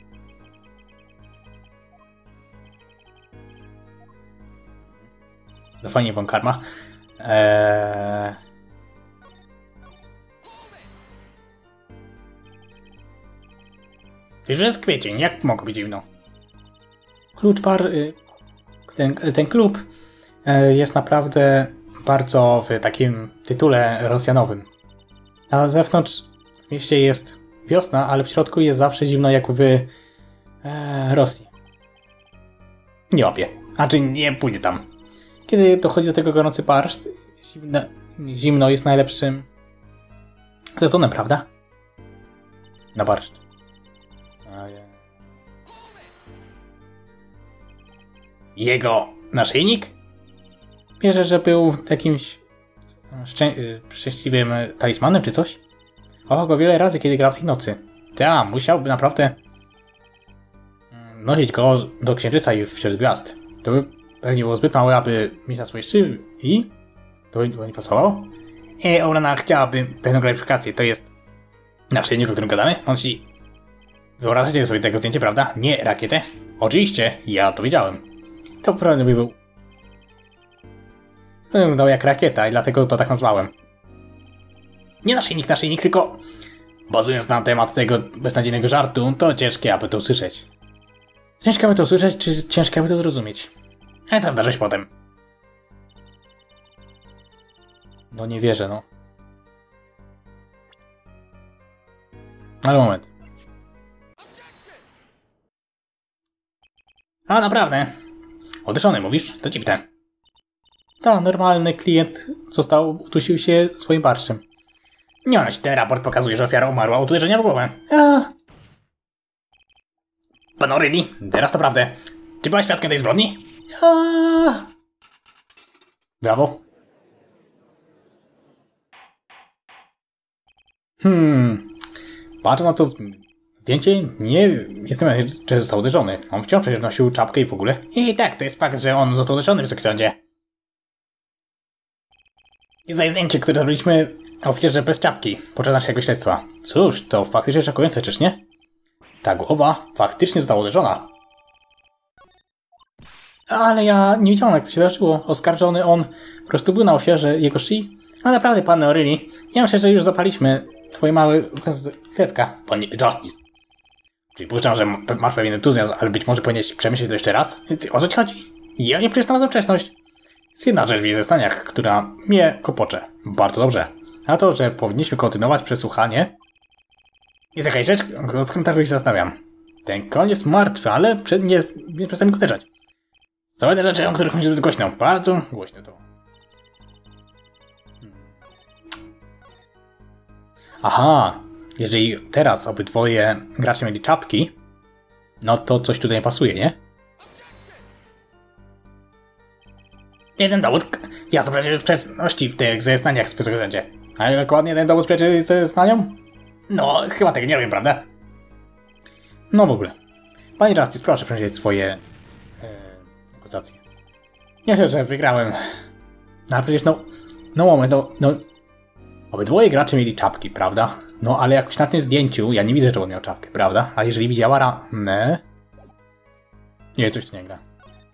To fajnie, bon karma. Eee... Już jest kwiecień, jak mogło być zimno? Klucz par... Ten, ten klub jest naprawdę bardzo w takim tytule rosjanowym. A zewnątrz w mieście jest wiosna, ale w środku jest zawsze zimno jak w e, Rosji. Nie łapię. A czy nie pójdę tam. Kiedy dochodzi do tego gorący barszcz, zimno, zimno jest najlepszym sezonem, prawda? Na barszcz. Jego naszyjnik? Wierzę, że był jakimś Szczę szczęśliwym talizmanem czy coś? Och, go wiele razy, kiedy grał w tej nocy. Ta, musiałby naprawdę nosić go do księżyca i wśród gwiazd. To by pewnie było zbyt małe, aby mieć na swojej szyi i... To by nie pasowało? I ona chciałaby pewną gratyfikację, to jest naszyjnik, o którym gadamy? On ci... Wyobrażacie sobie tego zdjęcia, prawda? Nie rakietę? Oczywiście, ja to wiedziałem. To prawda by był... Wyglądał jak rakieta i dlatego to tak nazwałem. Nie naszyjnik, naszyjnik, tylko... Bazując na temat tego beznadziejnego żartu, to ciężkie, aby to usłyszeć. Ciężko aby to usłyszeć, czy ciężko aby to zrozumieć? Ale co wydarzyłeś potem? No nie wierzę, no. Ale moment. A naprawdę? Uderzony mówisz? To dziwne. Ta, normalny klient został, udusił się swoim barszczem. Nie ono ci ten raport pokazuje, że ofiara umarła od uderzenia w głowę. A. Pan O'Reilly, teraz to prawdę. Czy była świadkiem tej zbrodni? A. Brawo. Hmm. Patrz na to zdjęcie, nie jestem pewien, czy został uderzony. On wciąż przecież nosił czapkę i w ogóle. I tak, to jest fakt, że on został uderzony w Wysokim Sądzie. I za zdjęcie, które zrobiliśmy o ofierze bez czapki podczas naszego śledztwa. Cóż, to faktycznie szokujące, czyż nie? Ta głowa faktycznie została uderzona. Ale ja nie wiedziałem, jak to się wydarzyło. Oskarżony on po prostu był na ofierze jego szyi. A naprawdę, panie O'Reilly, ja myślę, że już zapaliśmy twoje małe chlewka, panie Justice. Czyli puszczam, że masz pewien entuzjazm, ale być może powinieneś przemyśleć to jeszcze raz. O co ci chodzi? Ja nie przyznam za wczesność. Jest jedna rzecz w jej zeznaniach, która mnie kopocze. Bardzo dobrze. A to, że powinniśmy kontynuować przesłuchanie... Jest jakaś rzecz, o którą tak się zastanawiam. Ten koń jest martwy, ale przed, nie, nie przestań go uderzać. Są te rzeczy, o których musisz być głośno. Bardzo głośno to. Aha, jeżeli teraz obydwoje gracze mieli czapki, no to coś tutaj nie pasuje, nie? Jeden dowód, ja zobaczę sprzeczności w tych zeznaniach w specjalnie. A dokładnie ten dowód przeczy zeznaniom? No, chyba tego nie robię, prawda? No w ogóle. Panie Justice, proszę przejrzeć swoje... Yy, akusacje. Nie wiem, że wygrałem. No ale przecież no... No moment, no... no obydwoje gracze mieli czapki, prawda? No ale jakoś na tym zdjęciu ja nie widzę, że on miał czapkę, prawda? A jeżeli widziała ranę... Nie, coś tu nie gra.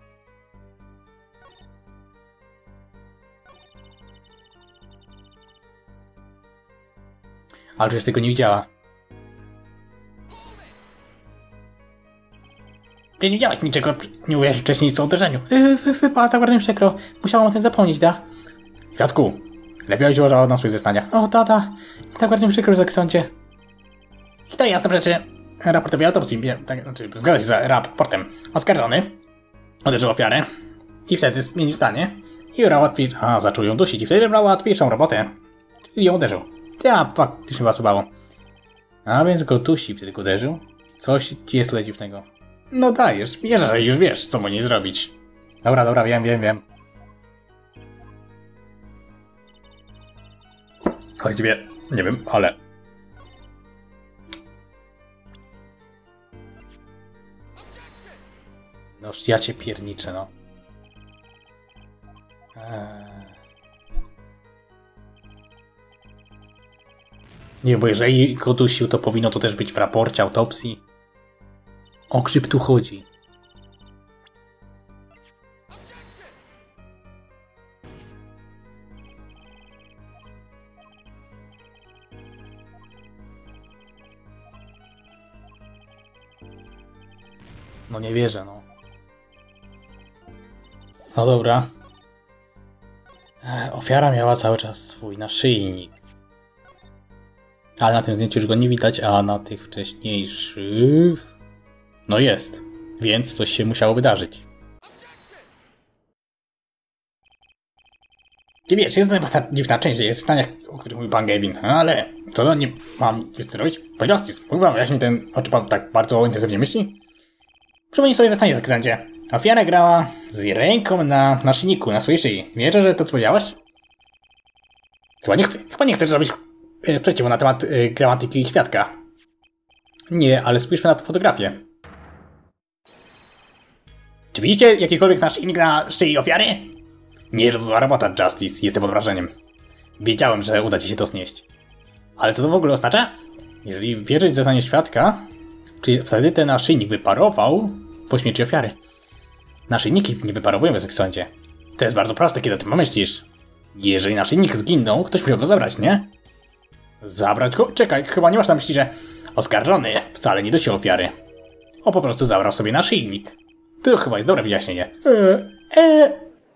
Ale przecież tego nie widziała. Ty nie widziałaś niczego, nie mówiłaś wcześniej nic o uderzeniu. Wypada tak bardzo mi przykro. Musiałam o tym zapomnieć, da? Świadku, lepiej się uważała na swoje zeznania. O, tata, tak bardzo mi przykro w sądzie. I to jasne rzeczy. Raportowi autopsji, tak, znaczy, zgadza się za raportem. Oskarżony uderzył ofiarę i wtedy zmienił zdanie i wybrał łatwiejszą... A, zaczął ją dusić i wtedy wybrał łatwiejszą robotę. Czyli ją uderzył. Ja, faktycznie pasowało. A więc go dusi, wtedy go uderzył. Coś ci jest tutaj dziwnego. No dajesz, wiesz, że już wiesz, co mu nie zrobić. Dobra, dobra, wiem, wiem, wiem. Właściwie, nie wiem, ale... No ja cię pierniczę, no. Eee... Nie, bo jeżeli go dusił, to powinno to też być w raporcie autopsji. O grzyb tu chodzi. No nie wierzę, no. No dobra. Ofiara miała cały czas swój naszyjnik. Ale na tym zdjęciu już go nie widać, a na tych wcześniejszych... No jest, więc coś się musiało wydarzyć. Nie wiesz, jest ta dziwna część, jest stanie, o którym mówił pan Gavin, ale co to nie mam nic robić? Panie Justice, mógł wam wyjaśnić ten, o czym pan tak bardzo intensywnie myśli? Przypomnij sobie zastanie w zakisandzie. Ofiara grała z ręką na naszyjniku, na swojej szyi. Wierzę, że to co powiedziałaś? Chyba nie, chcę, chyba nie chcesz zrobić e, sprzeciwu na temat e, gramatyki świadka. Nie, ale spójrzmy na tę fotografię. Czy widzicie jakikolwiek nasz inny na szyi ofiary? Nie, to zła robota, Justice. Jestem pod wrażeniem. Wiedziałem, że uda ci się to znieść. Ale co to w ogóle oznacza? Jeżeli wierzyć w zeznanie świadka, czyli wtedy ten naszyjnik wyparował po śmierci ofiary. Naszyjniki nie wyparowują w sądzie. To jest bardzo proste, kiedy o tym pomyślisz. Jeżeli naszyjnik zginął, ktoś musiał go zabrać, nie? Zabrać go? Czekaj, chyba nie masz na myśli, że oskarżony wcale nie dusił ofiary. On po prostu zabrał sobie naszyjnik. To chyba jest dobre wyjaśnienie. Eee, eee.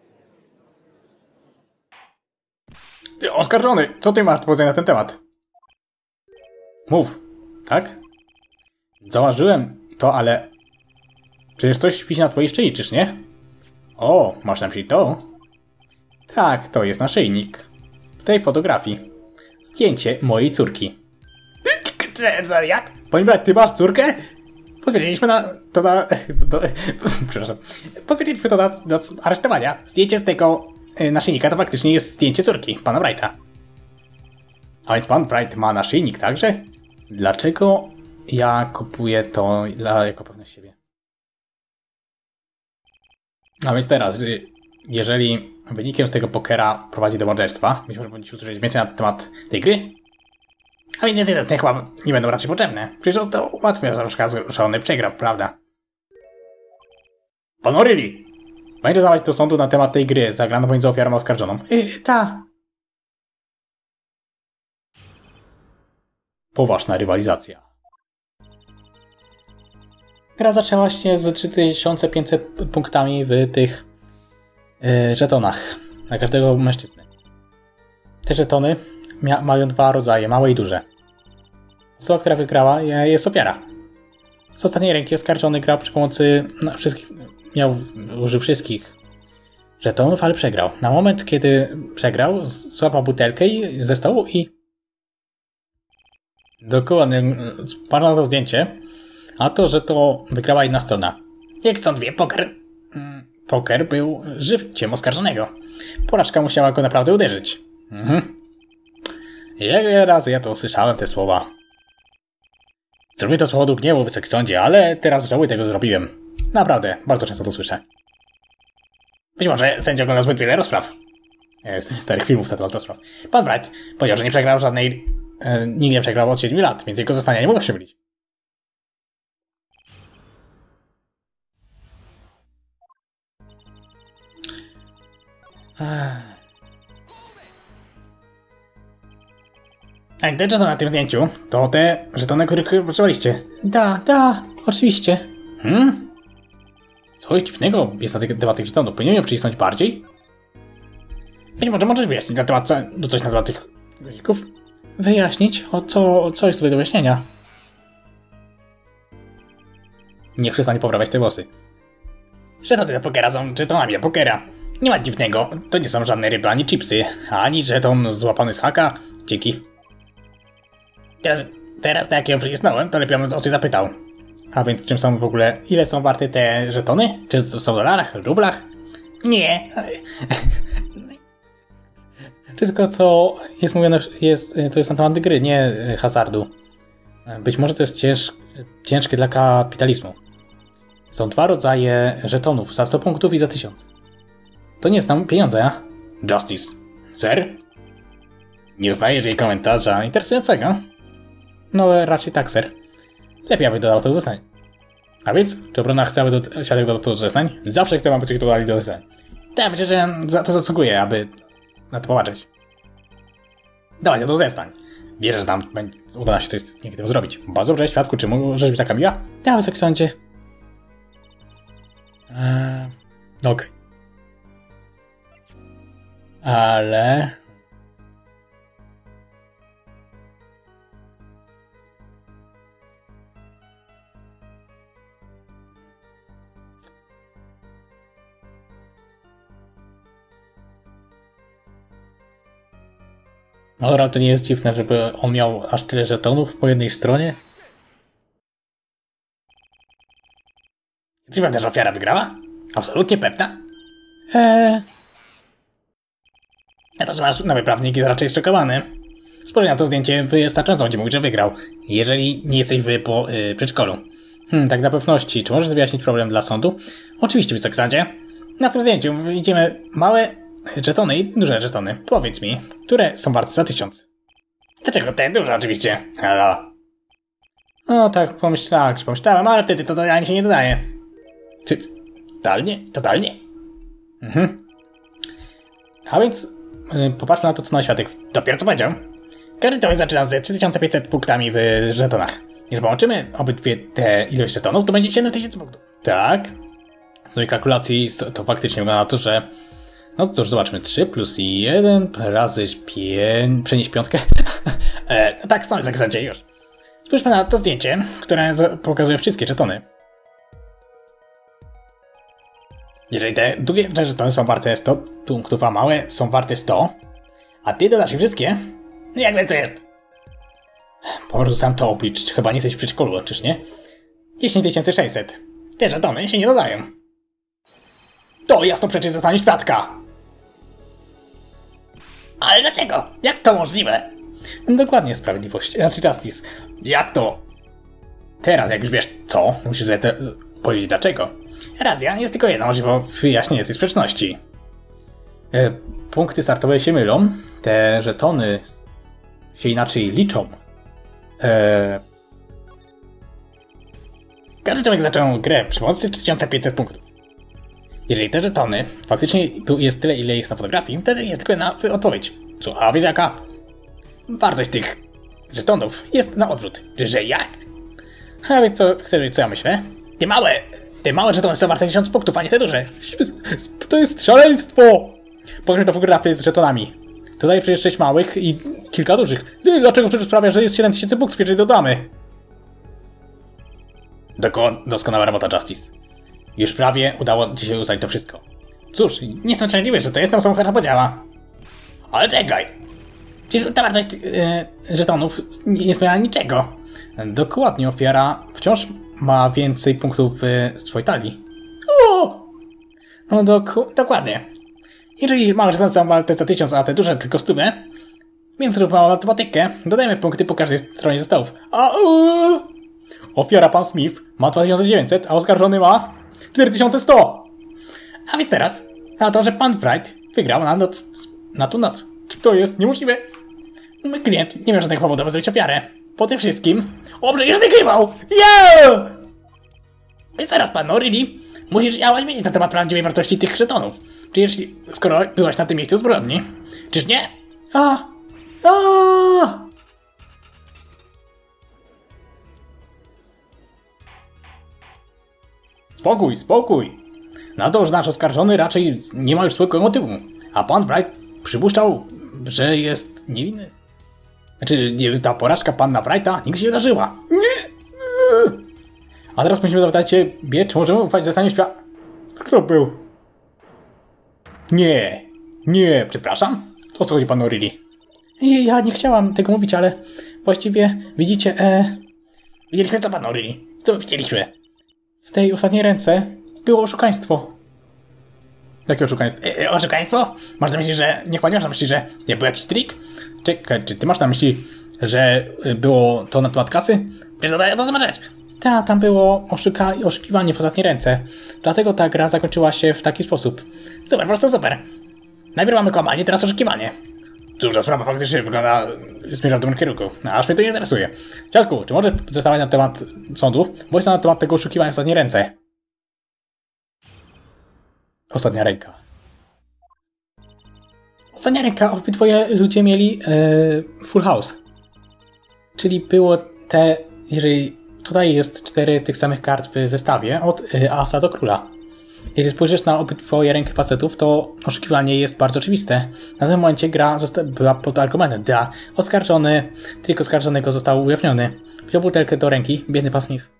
Ty, oskarżony, co ty masz do powiedzenia na ten temat? Mów, tak? Zauważyłem to, ale... Przecież coś wisi na twojej szyi, czyż nie? O, masz na myśli to? Tak, to jest naszyjnik. W tej fotografii. Zdjęcie mojej córki. Jak? Panie brat, ty masz córkę? Potwierdziliśmy na... to na... Do, przepraszam. Potwierdziliśmy to na, na aresztowania. Zdjęcie z tego y, naszyjnika to faktycznie jest zdjęcie córki, pana Wrighta. A więc pan Wright ma naszyjnik także? Dlaczego ja kupuję to dla, jako pewność siebie? A więc teraz, jeżeli wynikiem z tego pokera prowadzi do morderstwa, być może powinniśmy usłyszeć więcej na temat tej gry? A więc więcej te chyba nie będą raczej potrzebne. Przecież to ułatwia troszkę zgłoszony przegrał, prawda? Pan O'Reilly! Będzie zawać do sądu na temat tej gry zagrano pomiędzy ofiarą a oskarżoną. Yy, ta. Poważna rywalizacja. Gra zaczęła się z trzy tysiące pięćset punktami w tych yy, żetonach dla każdego mężczyzny. Te żetony mają dwa rodzaje, małe i duże. Osoba, która wygrała, jest ofiara. Z ostatniej ręki oskarżony grał przy pomocy no, wszystkich, miał, użył wszystkich żetonów, ale przegrał. Na moment, kiedy przegrał, złapał butelkę i, ze stołu i dokładnie spadło na to zdjęcie, a to, że to wygrała jedna strona. Jak stąd wie, poker, poker był żywciem oskarżonego. Porażka musiała go naprawdę uderzyć. Mhm. Ile razy ja to usłyszałem, te słowa. Zrobię to z powodu gniewu w Wysokim Sądzie, ale teraz żałuję tego zrobiłem. Naprawdę, bardzo często to słyszę. Być może sędzia ogląda zbyt wiele rozpraw. Z starych filmów na temat rozpraw. Pan Wright powiedział, że nie przegrał żadnej... E, nigdy nie przegrał od siedmiu lat, więc jego zeznania nie mogą się mylić. A te żetony na tym zdjęciu, to te żetony, których potrzebowaliście. Da, da, oczywiście. Hmm? Coś dziwnego jest na temat tych żetonów. Powinienem ją przycisnąć bardziej? Być może możesz wyjaśnić na temat, no coś na temat tych guzików? Wyjaśnić? O co, co jest tutaj do wyjaśnienia? Niech przestanie poprawiać te włosy. Żetony do pokera są żetonami do pokera. Nie ma dziwnego, to nie są żadne ryby ani chipsy, ani żeton złapany z haka. Dzięki. Teraz, teraz jak ją przycisnąłem, to lepiej bym o coś zapytał. A więc czym są w ogóle, ile są warte te żetony? Czy są w dolarach, rublach? Nie. Wszystko co jest mówione, jest, to jest na temat gry, nie hazardu. Być może to jest cięż, ciężkie dla kapitalizmu. Są dwa rodzaje żetonów, za sto punktów i za tysiąc. To nie znam pieniądze, ja? Justice. Sir? Nie uznajesz jej komentarza interesującego? No, raczej tak, ser. Lepiej, aby dodał to zeznań. A więc, czy obrona chce, aby do, świadek dodał to zeznań? Zawsze chcę, aby coś dodali do zeznań. Tak, myślę, że za to zasługuje, aby na to popatrzeć. Dawaj, do zeznań. Wierzę, że nam uda nam się coś dzięki temu zrobić. Bardzo dobrze, świadku, czy możesz być taka miła? Ja, Wysoki Sądzie. Eee, Okej. Okay. Ale... No dobra, to nie jest dziwne, żeby on miał aż tyle żetonów po jednej stronie. Jesteś pewna, że ofiara wygrała? Absolutnie pewna? Eee... Ja to, że nasz nowy prawnik jest raczej zszokowany. Spojrzyj na to zdjęcie, wystarczająco będzie mówić, że wygrał, jeżeli nie jesteś wy po yy, przedszkolu. Hmm, tak dla pewności, czy możesz wyjaśnić problem dla sądu? Oczywiście, Wysoki Sądzie. Na tym zdjęciu widzimy małe żetony i duże żetony. Powiedz mi, które są warte za tysiąc? Dlaczego te duże oczywiście? Halo. No tak, pomyślałem, pomyślałem, ale wtedy to totalnie się nie dodaje. Czy... totalnie? Totalnie? Mhm. A więc yy, popatrzmy na to, co na światek dopiero co powiedział. Każdy człowiek zaczyna z trzy tysiące pięćset punktami w żetonach. Jeżeli połączymy obydwie te ilość żetonów, to będzie siedem tysięcy punktów. Tak. Z mojej kalkulacji to, to faktycznie wygląda na to, że... No cóż, zobaczmy. trzy plus jeden razy pięć... Przenieść piątkę. e, no tak, stąd jest w zasadzie już. Spójrzmy na to zdjęcie, które pokazuje wszystkie żetony. Jeżeli te długie żetony są warte sto punktów, a małe są warte sto, a ty dodasz ich wszystkie, jak wiem to jest? Po prostu sam to oblicz, chyba nie jesteś w przedszkolu, czyż nie? dziesięć tysięcy sześćset. Te żetony się nie dodają. To jasno przeczy zostanie świadka. Ale dlaczego? Jak to możliwe? Dokładnie, sprawiedliwość, znaczy justice. Jak to? Teraz, jak już wiesz co, musisz sobie te... powiedzieć dlaczego. Racja, jest tylko jedno możliwe wyjaśnienie tej sprzeczności. E, punkty startowe się mylą, te żetony się inaczej liczą. E... Każdy człowiek zaczął grę przy pomocy trzy tysiące pięćset punktów. Jeżeli te żetony faktycznie jest tyle, ile jest na fotografii, wtedy jest tylko jedna odpowiedź. Co, a wiesz jaka? Wartość tych żetonów jest na odwrót. Że jak? A więc co, chcesz wiedzieć, co ja myślę? Te małe, te małe żetony są warte tysiąc punktów, a nie te duże. To jest szaleństwo! Pokażmy to fotografię z żetonami. Tutaj przecież sześć małych i kilka dużych. Dlaczego przecież sprawia, że jest siedem tysięcy punktów, jeżeli dodamy? Doko doskonała robota, Justice. Już prawie udało ci się ustalić to wszystko. Cóż, nie jestem szczęśliwy, że to jest tam samochód podziała. Ale czekaj! Przecież ta wartość yy, żetonów nie zmienia niczego. Dokładnie, ofiara wciąż ma więcej punktów w swojej talii. O! No doku dokładnie. Jeżeli małe żetony są warte za tysiąc, a te duże tylko stówę, więc zróbmy małą matematykę, dodajmy punkty po każdej stronie zestawów. A uh! Ofiara pan Smith ma dwa tysiące dziewięćset, a oskarżony ma cztery tysiące sto. A więc teraz, na to, że pan Wright wygrał na noc, na tą noc. To jest niemożliwe. Mój klient nie miał żadnych powodów, aby zrobić ofiarę. Po tym wszystkim, o, przecież wygrywał! Yeah! Więc teraz, pan O'Reilly, musisz działać wiedzieć na temat prawdziwej wartości tych żetonów. Przecież skoro byłaś na tym miejscu zbrodni, czyż nie? A! A! Spokój, spokój. Na to, że nasz oskarżony raczej nie ma już swojego motywu, a pan Wright przypuszczał, że jest niewinny. Znaczy, nie, ta porażka pana Wrighta nigdy się nie wydarzyła. Nie, nie. A teraz musimy zapytać się, czy możemy ufać zestaniu świata. Kto był? Nie, nie, przepraszam. O co chodzi panu O'Reilly? Ja nie chciałam tego mówić, ale właściwie widzicie, e... Widzieliśmy co, pan O'Reilly? Co widzieliśmy? W tej ostatniej ręce było oszukaństwo. Jakie oszukaństwo? E, e, oszukaństwo? Masz na myśli, że... Niech pan nie masz na myśli, że nie był jakiś trik? Czekaj, czy ty masz na myśli, że było to na temat kasy? Przecież to, to sama rzecz. Ta, tam było oszuka... oszukiwanie w ostatniej ręce. Dlatego ta gra zakończyła się w taki sposób. Super, po prostu super. Najpierw mamy kłamanie, teraz oszukiwanie. Cóż, ta sprawa faktycznie wygląda... zmierza w dobrym kierunku. No, aż mnie to nie interesuje. Dziadku, czy możesz zestawać na temat sądu? Bo jest na temat tego oszukiwania w ostatniej ręce. Ostatnia ręka. Ostatnia ręka, obydwoje ludzie mieli e, full house. Czyli było te, jeżeli tutaj jest cztery tych samych kart w zestawie, od e, asa do króla. Jeżeli spojrzysz na obydwoje ręki facetów, to oszukiwanie jest bardzo oczywiste. Na tym momencie gra była pod argumentem. Da, oskarżony, trik oskarżonego został ujawniony. Wziął butelkę do ręki, biedny pan Smith.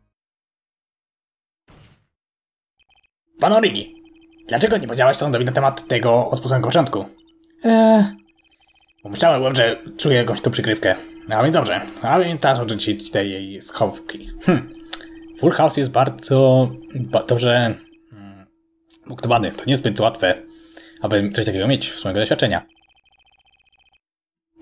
Pan O'Reilly, dlaczego nie powiedziałeś sądowi na temat tego od samego początku? Eee... Pomyślałem, że czuję jakąś tą przykrywkę. A więc dobrze, a więc teraz uczyć tej jej schowki. Hm. Full House jest bardzo... Ba dobrze... punktowany. To niezbyt łatwe, aby coś takiego mieć z mojego doświadczenia.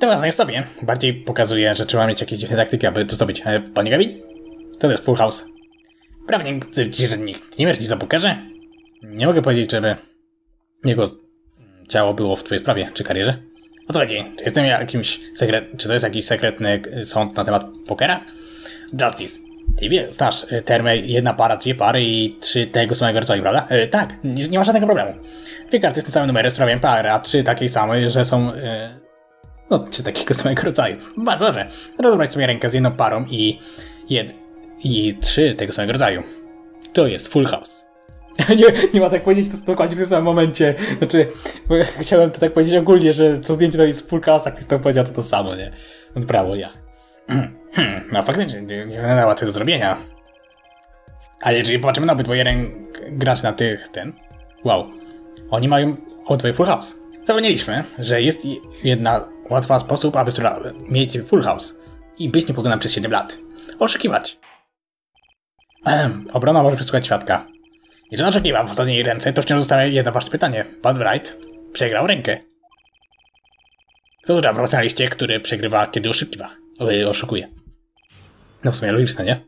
Teraz znajdziesz sobie. Bardziej pokazuje, że trzeba mieć jakieś dziwne taktyki, aby to zdobyć. E, panie Gavin? To jest Full House. Prawnie chcę ci, że nikt nie wiesz, co pokażę? Nie mogę powiedzieć, żeby jego ciało było w twojej sprawie, czy karierze. O co chodzi? Czy jestem jakimś sekret... Czy to jest jakiś sekretny sąd na temat pokera? Justice. Ty wiesz, znasz termę jedna para, dwie pary i trzy tego samego rodzaju, prawda? E, tak, nie, nie ma żadnego problemu. Dwie karty z tym samym numerem sprawiają parę, a trzy takiej samej, że są... E, no, trzy takiego samego rodzaju. Bardzo dobrze. Rozebrać sobie rękę z jedną parą i... Jed... I trzy tego samego rodzaju. To jest Full House. nie, nie ma tak powiedzieć to dokładnie w tym samym momencie. Znaczy, bo ja chciałem to tak powiedzieć ogólnie, że to zdjęcie to jest Full House, a Krzysztof powiedział to to samo, nie? No brawo, ja. No faktycznie, nie, nie będę łatwo do zrobienia. Ale jeżeli popatrzymy na obydwoje ręk graczy na tych, ten... Wow. Oni mają obydwoje Full House. Zapomnieliśmy, że jest jedna łatwa sposób, aby mieć Full House i być niepokonanym przez siedem lat. Oszukiwać. Ehm, obrona może przesłuchać świadka. Jeżeli oszukiwał w ostatniej ręce, to wciąż zostaje jedno wasze pytanie. Pan Wright przegrał rękę. Kto gra w profesjonaliście, który przegrywa, kiedy oszukiwa? O, oszukuje. No w sumie logiczne, nie?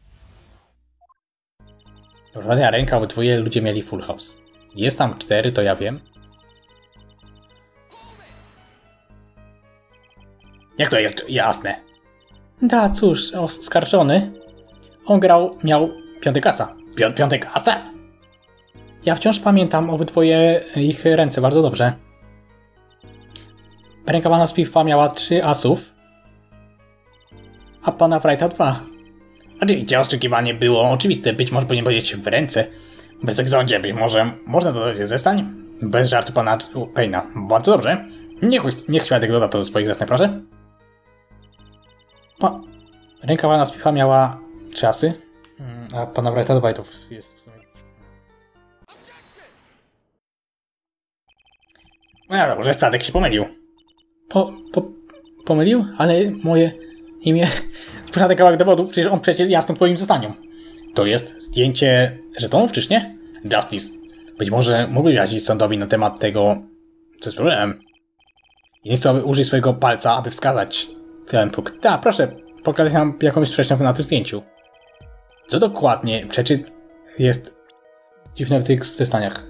Ostatnia ręka, obydwoje ludzie mieli Full House. Jest tam cztery, to ja wiem. Jak to jest jasne? Da, cóż, oskarżony. On grał, miał piąty kasa. Pią, piąty kasa? Ja wciąż pamiętam obydwoje ich ręce bardzo dobrze. Ręka pana Swifta miała trzy asów, a pana Wrighta dwa. Oczywiście oszukiwanie było oczywiste, być może powinien powiedzieć w ręce. Bez egzondzie, być może można dodać zestań? Bez żartu pana Payne'a. Bardzo dobrze. Niech, niech świadek doda to do swoich zeznań, proszę. Pa... Ręka pana Swifta miała trzy asy, a pana Wrighta dwa to jest w sumie... No dobrze, świadek się pomylił. Po, po, pomylił? Ale moje imię... Spójrz na ten kawałek dowodów, przecież on przecież jasno twoim zostaniom. To jest zdjęcie żetonów, czyż nie? Justice. Być może mógłby wyjaśnić sądowi na temat tego, co jest problemem. I nie chcę, aby użyć swojego palca, aby wskazać ten punkt. Tak, proszę, pokazać nam jakąś sprzeczność na tym zdjęciu. Co dokładnie przeczy jest dziwne w tych zeznaniach?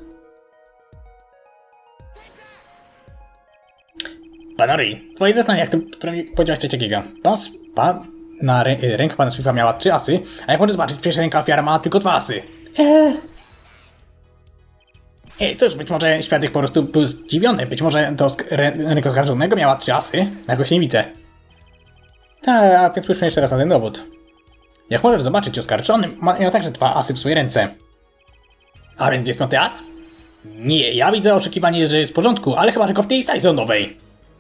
Pan Ori, twoje zeznania, jak ty powiedziałeś coś takiego. Pan, pan na rę, rękę pana Swifta miała trzy asy, a jak możesz zobaczyć, przecież ręka ofiara ma tylko dwa asy. Eee. Ej, cóż, być może świadek po prostu był zdziwiony. Być może to rę, ręka oskarżonego miała trzy asy, jakoś nie widzę. Tak, a więc spójrzmy jeszcze raz na ten dowód. Jak możesz zobaczyć, oskarżony miał także dwa asy w swojej ręce. A więc jest piąty as? Nie, ja widzę oczekiwanie, że jest w porządku, ale chyba tylko w tej sali sądowej.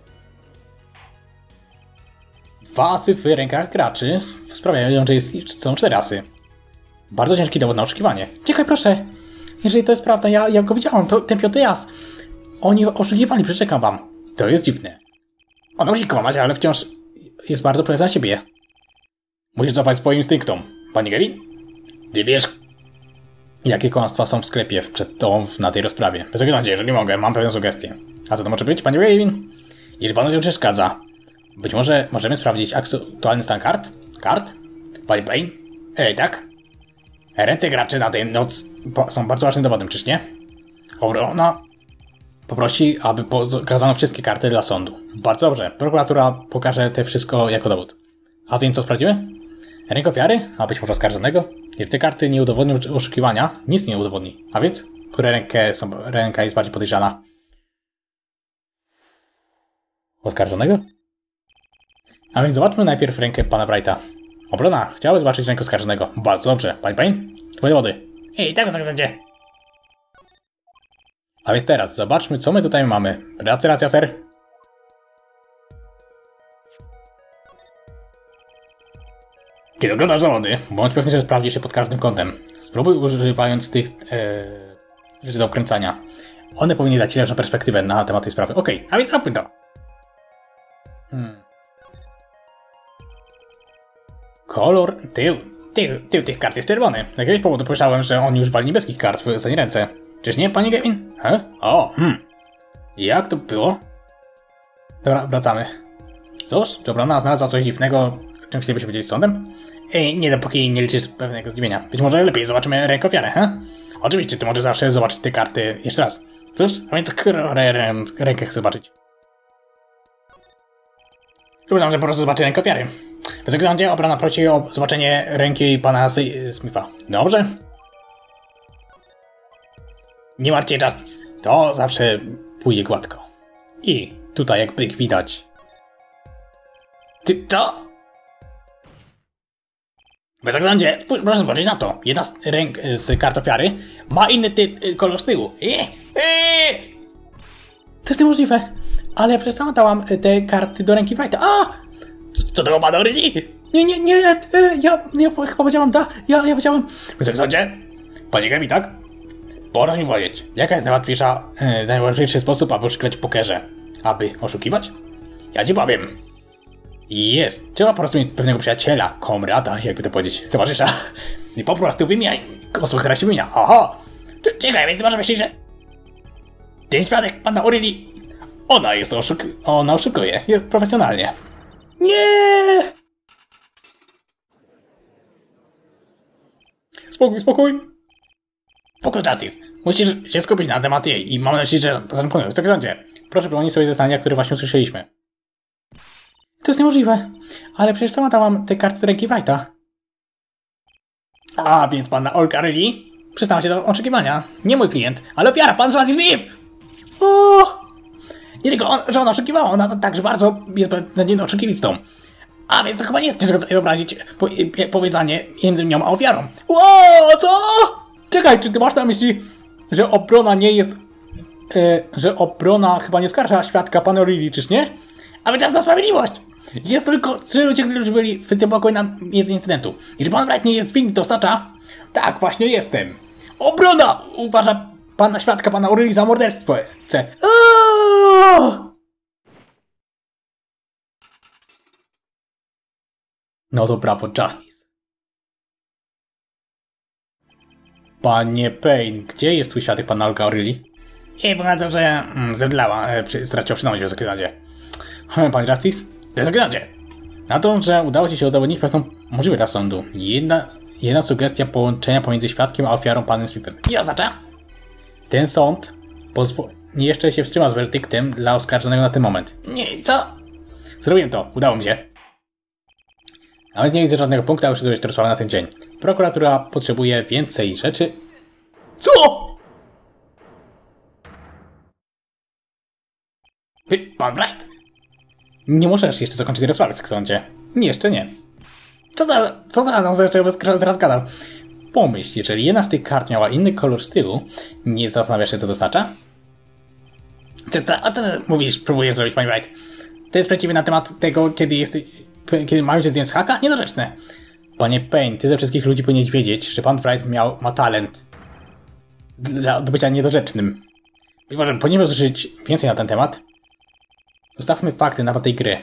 Dwa asy w rękach graczy sprawiają, że jest, są cztery asy. Bardzo ciężki dowód na oszukiwanie. Czekaj, proszę. Jeżeli to jest prawda, ja, ja go widziałam, to ten piąty as. Oni oszukiwali, przeczekam wam. To jest dziwne. Ona musi kłamać, ale wciąż jest bardzo pewna siebie. Musisz zaufać swoim instynktom. Panie Gavin? Ty wiesz, jakie kłamstwa są w sklepie przed tobą na tej rozprawie. Wysokie nadzieję, jeżeli mogę, mam pewną sugestię. A co to może być, panie Gavin? Jeżeli panu nie przeszkadza, być może możemy sprawdzić aktualny stan kart? Kart? Panie Payne? Ej, tak? Ręce graczy na tej noc są bardzo ważnym dowodem, czyż nie? Obrona poprosi, aby pokazano wszystkie karty dla sądu. Bardzo dobrze. Prokuratura pokaże te wszystko jako dowód. A więc co sprawdzimy? Rękę ofiary? A być może oskarżonego? Jeżeli te karty nie udowodnią oszukiwania, nic nie udowodni. A więc, która rękę są, ręka jest bardziej podejrzana? Oskarżonego? A więc zobaczmy najpierw rękę pana Wrighta. Obrona, chciały zobaczyć rękę oskarżonego. Bardzo dobrze. Panie Payne? Twoje wody. Ej, tak w zasadzie. A więc teraz, zobaczmy, co my tutaj mamy. Racja, racja, ser. Kiedy oglądasz zawody, bądź pewny, że sprawdzisz się pod każdym kątem. Spróbuj używając tych ee, rzeczy do okręcania. One powinny dać ci lepszą perspektywę na temat tej sprawy. Okej, okay, a więc zróbmy to. Hmm. Kolor, tył, tył, tył tych kart jest czerwony. Z jakiegoś powodu pomyślałem, że on już wali niebieskich kart w ostatniej ręce. Czyż nie, panie Gavin? He? O, hmm. Jak to było? Dobra, wracamy. Cóż, czy obrona znalazła coś dziwnego, czym chcielibyśmy powiedzieć z sądem? Ej, nie dopóki nie liczysz pewnego zdziwienia. Być może lepiej zobaczymy rękę ofiary, he? Oczywiście, ty możesz zawsze zobaczyć te karty jeszcze raz. Cóż, a więc którą rękę chcę zobaczyć? Uważam, że po prostu zobaczę rękę ofiary. Wysoki sądzie, obrona prosi o zobaczenie ręki pana Smitha. Dobrze? Nie martwcie, Justice. To zawsze pójdzie gładko. I tutaj jakby widać. Ty, co? Wysoki sądzie, proszę spojrzeć na to. Jedna z ręk z kart ofiary ma inny ty kolor z tyłu. Eee, eee. To jest niemożliwe. Ale ja przecież sama dałam te karty do ręki Wrighta. A! Co to ma do ryli? Nie, nie, nie, ja, ja, ja chyba powiedziałam, da, ja, ja powiedziałem. Wysoki sądzie, panie Gemi, tak? Pora mi powiedzieć, jaka jest najłatwiejsza, e, najłatwiejszy sposób, aby oszukiwać w pokerze? Aby oszukiwać? Ja ci powiem. Jest. Trzeba po prostu mieć pewnego przyjaciela, komrada, jakby to powiedzieć, towarzysza. I po prostu wymieniaj osobę, która się wymienia. Aha! Czekaj, więc ty masz myśli, że... Ten świadek, panna Aurelie, ona jest oszuk... Ona oszukuje. Jest profesjonalnie. Nie! Spokój, spokój. Focus Justice. Musisz się skupić na temat jej i mam nadzieję, że zakonuję. Wysoki sądzie, proszę bronić sobie zeznania, które właśnie usłyszeliśmy. To jest niemożliwe. Ale przecież sama dałam te karty do ręki Wrighta. A więc panna Aurelie przystała się do oczekiwania. Nie mój klient, ale ofiara, pan Justice Smith! O! Nie tylko on, że ona oszukiwała, ona także bardzo jest beznadziejną oszukiwistą. A więc to chyba nie jest ciężko sobie wyobrazić po, powiązanie między nią a ofiarą. Ło, co? Czekaj, czy ty masz na myśli, że obrona nie jest... Yy, że obrona chyba nie oskarża świadka pana Aurelie, czyż nie? A więc czas na sprawiedliwość! Jest tylko trzy ludzie, którzy byli w tym pokoju na miejscu incydentu. I że pan Wright nie jest winny, to oznacza... Tak, właśnie jestem. Obrona uważa pana świadka pana Aurelie za morderstwo. C. No to brawo, Justice. Panie Payne, gdzie jest twój świadek pana Aurelie? I powiedzą, że mm, zemdlała, e, straciła przytomność w wysokim sądzie. Pan Justice? Wysoki sądzie. Na to, że udało ci się udowodnić pewną możliwość dla sądu. Jedna, jedna sugestia połączenia pomiędzy świadkiem a ofiarą panem Smithem. I oznacza? Ten sąd pozwoli jeszcze się wstrzyma z werdyktem dla oskarżonego na ten moment. Nie, co? Zrobiłem to, udało mi się. Nawet nie widzę żadnego punktu, aby przedłużyć tę rozprawę na ten dzień. Prokuratura potrzebuje więcej rzeczy. Co? Pan Wright? Nie możesz jeszcze zakończyć tej rozprawy w sądzie. Nie, jeszcze nie. Co za... Co za... No zresztą teraz gadał. Pomyśl, jeżeli jedna z tych kart miała inny kolor z tyłu, nie zastanawiasz się, co to oznacza? Co, co, a co mówisz, próbujesz zrobić, pani Wright? To jest przeciwne na temat tego, kiedy jest... Kiedy mają się zdjąć z haka? Niedorzeczne. Panie Payne, ty ze wszystkich ludzi powinieneś wiedzieć, że pan Wright miał, ma talent dla, do bycia niedorzecznym. Być może powinniśmy usłyszeć więcej na ten temat. Zostawmy fakty na tej gry.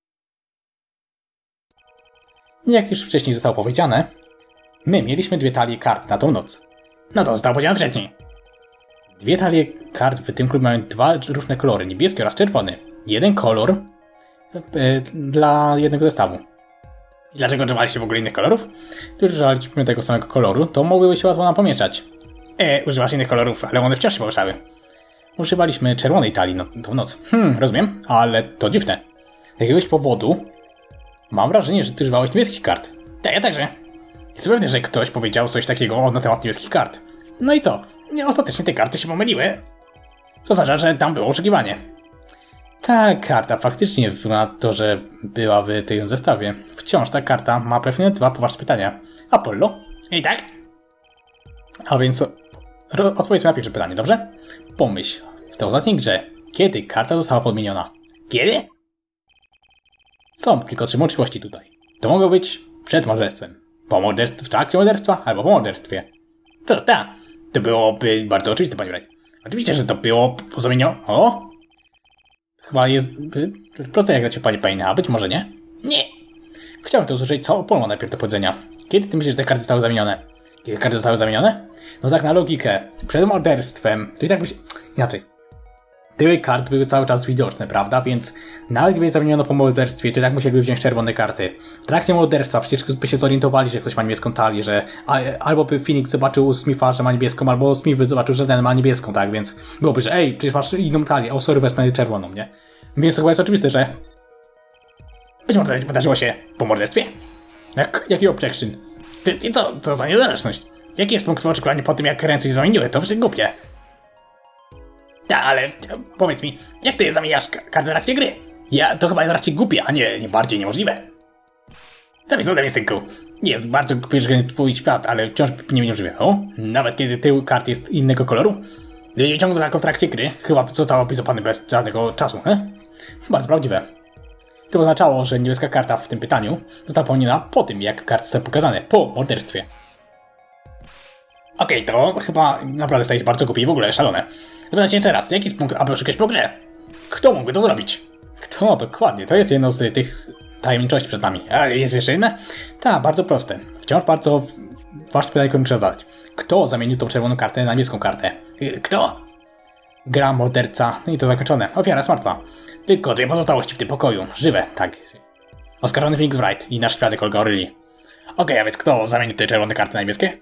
Jak już wcześniej zostało powiedziane, my mieliśmy dwie talie kart na tą noc. No to zostało powiedziane wcześniej. Dwie talie kart w tym klubie mają dwa różne kolory, niebieski oraz czerwony. Jeden kolor yy, dla jednego zestawu. I dlaczego używaliście w ogóle innych kolorów? Gdy używaliśmy tego samego koloru, to mogłyby się łatwo nam pomieszać. E, używasz innych kolorów, ale one wciąż się pomieszały. Używaliśmy czerwonej talii no, tą noc. Hmm, rozumiem, ale to dziwne. Z jakiegoś powodu mam wrażenie, że ty używałeś niebieskich kart. Tak, ja także. Jestem pewny, że ktoś powiedział coś takiego na temat niebieskich kart. No i co? Ostatecznie te karty się pomyliły. Co oznacza, że tam było oszukiwanie. Ta karta faktycznie wygląda na to, że była w tym zestawie. Wciąż ta karta ma pewnie dwa poważne pytania. Apollo? I tak? A więc odpowiedz mi na pierwsze pytanie, dobrze? Pomyśl, w tej ostatniej grze, kiedy karta została podmieniona? Kiedy? Są tylko trzy możliwości tutaj. To mogło być przed morderstwem, po morderstwie, w trakcie morderstwa, albo po morderstwie. To tak, to byłoby bardzo oczywiste, panie Wright. Oczywiście, że to było zamienione. O! Chyba jest proste jak dać się panie Payne, a być może nie? Nie! Chciałem to usłyszeć, co Apollo najpierw do powiedzenia. Kiedy ty myślisz, że te karty zostały zamienione? Kiedy karty zostały zamienione? No tak na logikę. Przed morderstwem. To i tak by się... Inaczej. tyły kart były cały czas widoczne, prawda? Więc nawet gdyby je zamieniono po morderstwie, to i tak musieliby wziąć czerwone karty. W trakcie morderstwa przecież by się zorientowali, że ktoś ma niebieską talię, że a, albo by Phoenix zobaczył u Smitha, że ma niebieską, albo Smith by zobaczył, że ten ma niebieską, tak? Więc byłoby, że ej, przecież masz inną talię, o sorry, wezmę czerwoną, nie? Więc to chyba jest oczywiste, że być może to wydarzyło się po morderstwie? Jak, jaki objection? Ty, ty co? To za niezależność. Jaki jest punkt oczekiwania po tym, jak ręce się zamieniły? To wszystko głupie. Tak, ale powiedz mi, jak ty zamieniasz kartę w trakcie gry? Ja, to chyba jest raczej głupie, a nie, nie bardziej niemożliwe. Co mi cudem jest, synku? Jest bardzo głupi twój świat, ale wciąż nie niemożliwe. O, nawet kiedy tył kart jest innego koloru? Gdyby nie ciągnął tak w trakcie gry, chyba został opisany bez żadnego czasu, he? Bardzo prawdziwe. To oznaczało, że niebieska karta w tym pytaniu została pełniona po tym, jak karty są pokazane, po morderstwie. Okej, okay, to chyba naprawdę staje się bardzo głupie i w ogóle szalone. Zapytajcie jeszcze raz, jaki jest punkt, aby oszukać po grze? Kto mógłby to zrobić? Kto? Dokładnie, to jest jedno z tych tajemniczości przed nami. A jest jeszcze inne? Tak, bardzo proste. Wciąż bardzo ważne pytanie, które trzeba zadać. Kto zamienił tą czerwoną kartę na niebieską kartę? Kto? Gra, morderca, no i to zakończone. Ofiara jest martwa. Tylko dwie pozostałości w tym pokoju. Żywe, tak. Oskarżony Phoenix Wright i nasz świadek Olga O'Reilly. Okej, okay, a więc kto zamienił te czerwone karty na niebieskie?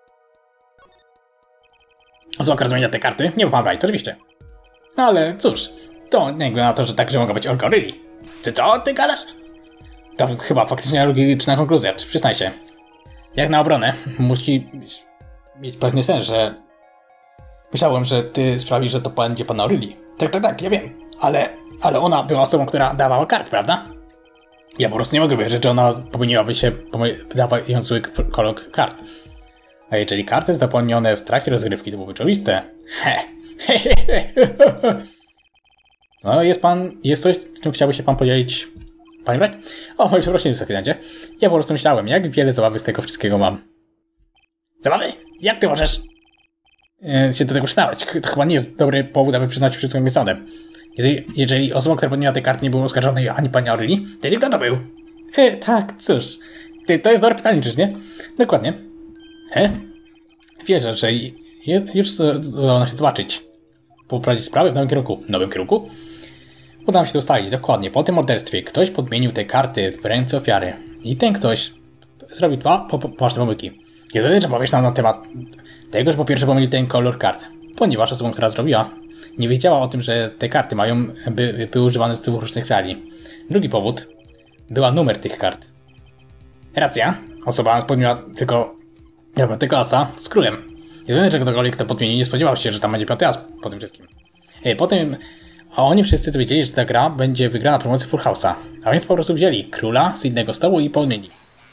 Osoba, która zmienia te karty? Nie był pan Wright, oczywiście. No ale cóż, to nie wygląda na to, że także mogła być Olga O'Reilly. Czy co? Ty gadasz? To chyba faktycznie logiczna konkluzja, czy przyznaj się. Jak na obronę, musi mieć pewny sens, że... Myślałem, że ty sprawisz, że to będzie pana O'Reilly. Tak, tak, tak, ja wiem. Ale, ale ona była osobą, która dawała kart, prawda? Ja po prostu nie mogę wierzyć, że ona pomyliłaby się, dawając zły kolor kart. A jeżeli karty zapełnione w trakcie rozgrywki, to byłoby oczywiste. He, he, he, he. No, jest pan, jest coś, czym chciałby się pan podzielić, panie Wright? O, moje przeprosiny, Wysoki Sędzie. Ja po prostu myślałem, jak wiele zabawy z tego wszystkiego mam. Zabawy? Jak ty możesz e, się do tego przyznawać? To chyba nie jest dobry powód, aby przyznać się przed swoim sądem. Jeżeli, jeżeli osoba, która podniosła tej karty, nie była oskarżona ani pani O'Reilly, to kto to był? E, tak, cóż. Ty, to jest dobre pytanie, czyż nie? Dokładnie. He? Wierzę, że już udało nam się zobaczyć. Poprowadzić sprawę w nowym kierunku. W nowym kierunku? Udało nam się to ustalić, dokładnie. Po tym morderstwie ktoś podmienił te karty w ręce ofiary. I ten ktoś zrobił dwa poważne pomyłki. Jedyne, że powiesz nam na temat tego, że po pierwsze pomylił ten kolor kart. Ponieważ osoba, która zrobiła, nie wiedziała o tym, że te karty mają by, były używane z dwóch różnych talii. Drugi powód była numer tych kart. Racja. Osoba podmieniła tylko Ja bym tego asa z królem. Jedyne, czego ktokolwiek kto podmienił, nie spodziewał się, że tam będzie piąty as po tym wszystkim. Ej, potem, a oni wszyscy wiedzieli, że ta gra będzie wygrana promocji Full House'a. A więc po prostu wzięli króla z innego stołu i podmienili.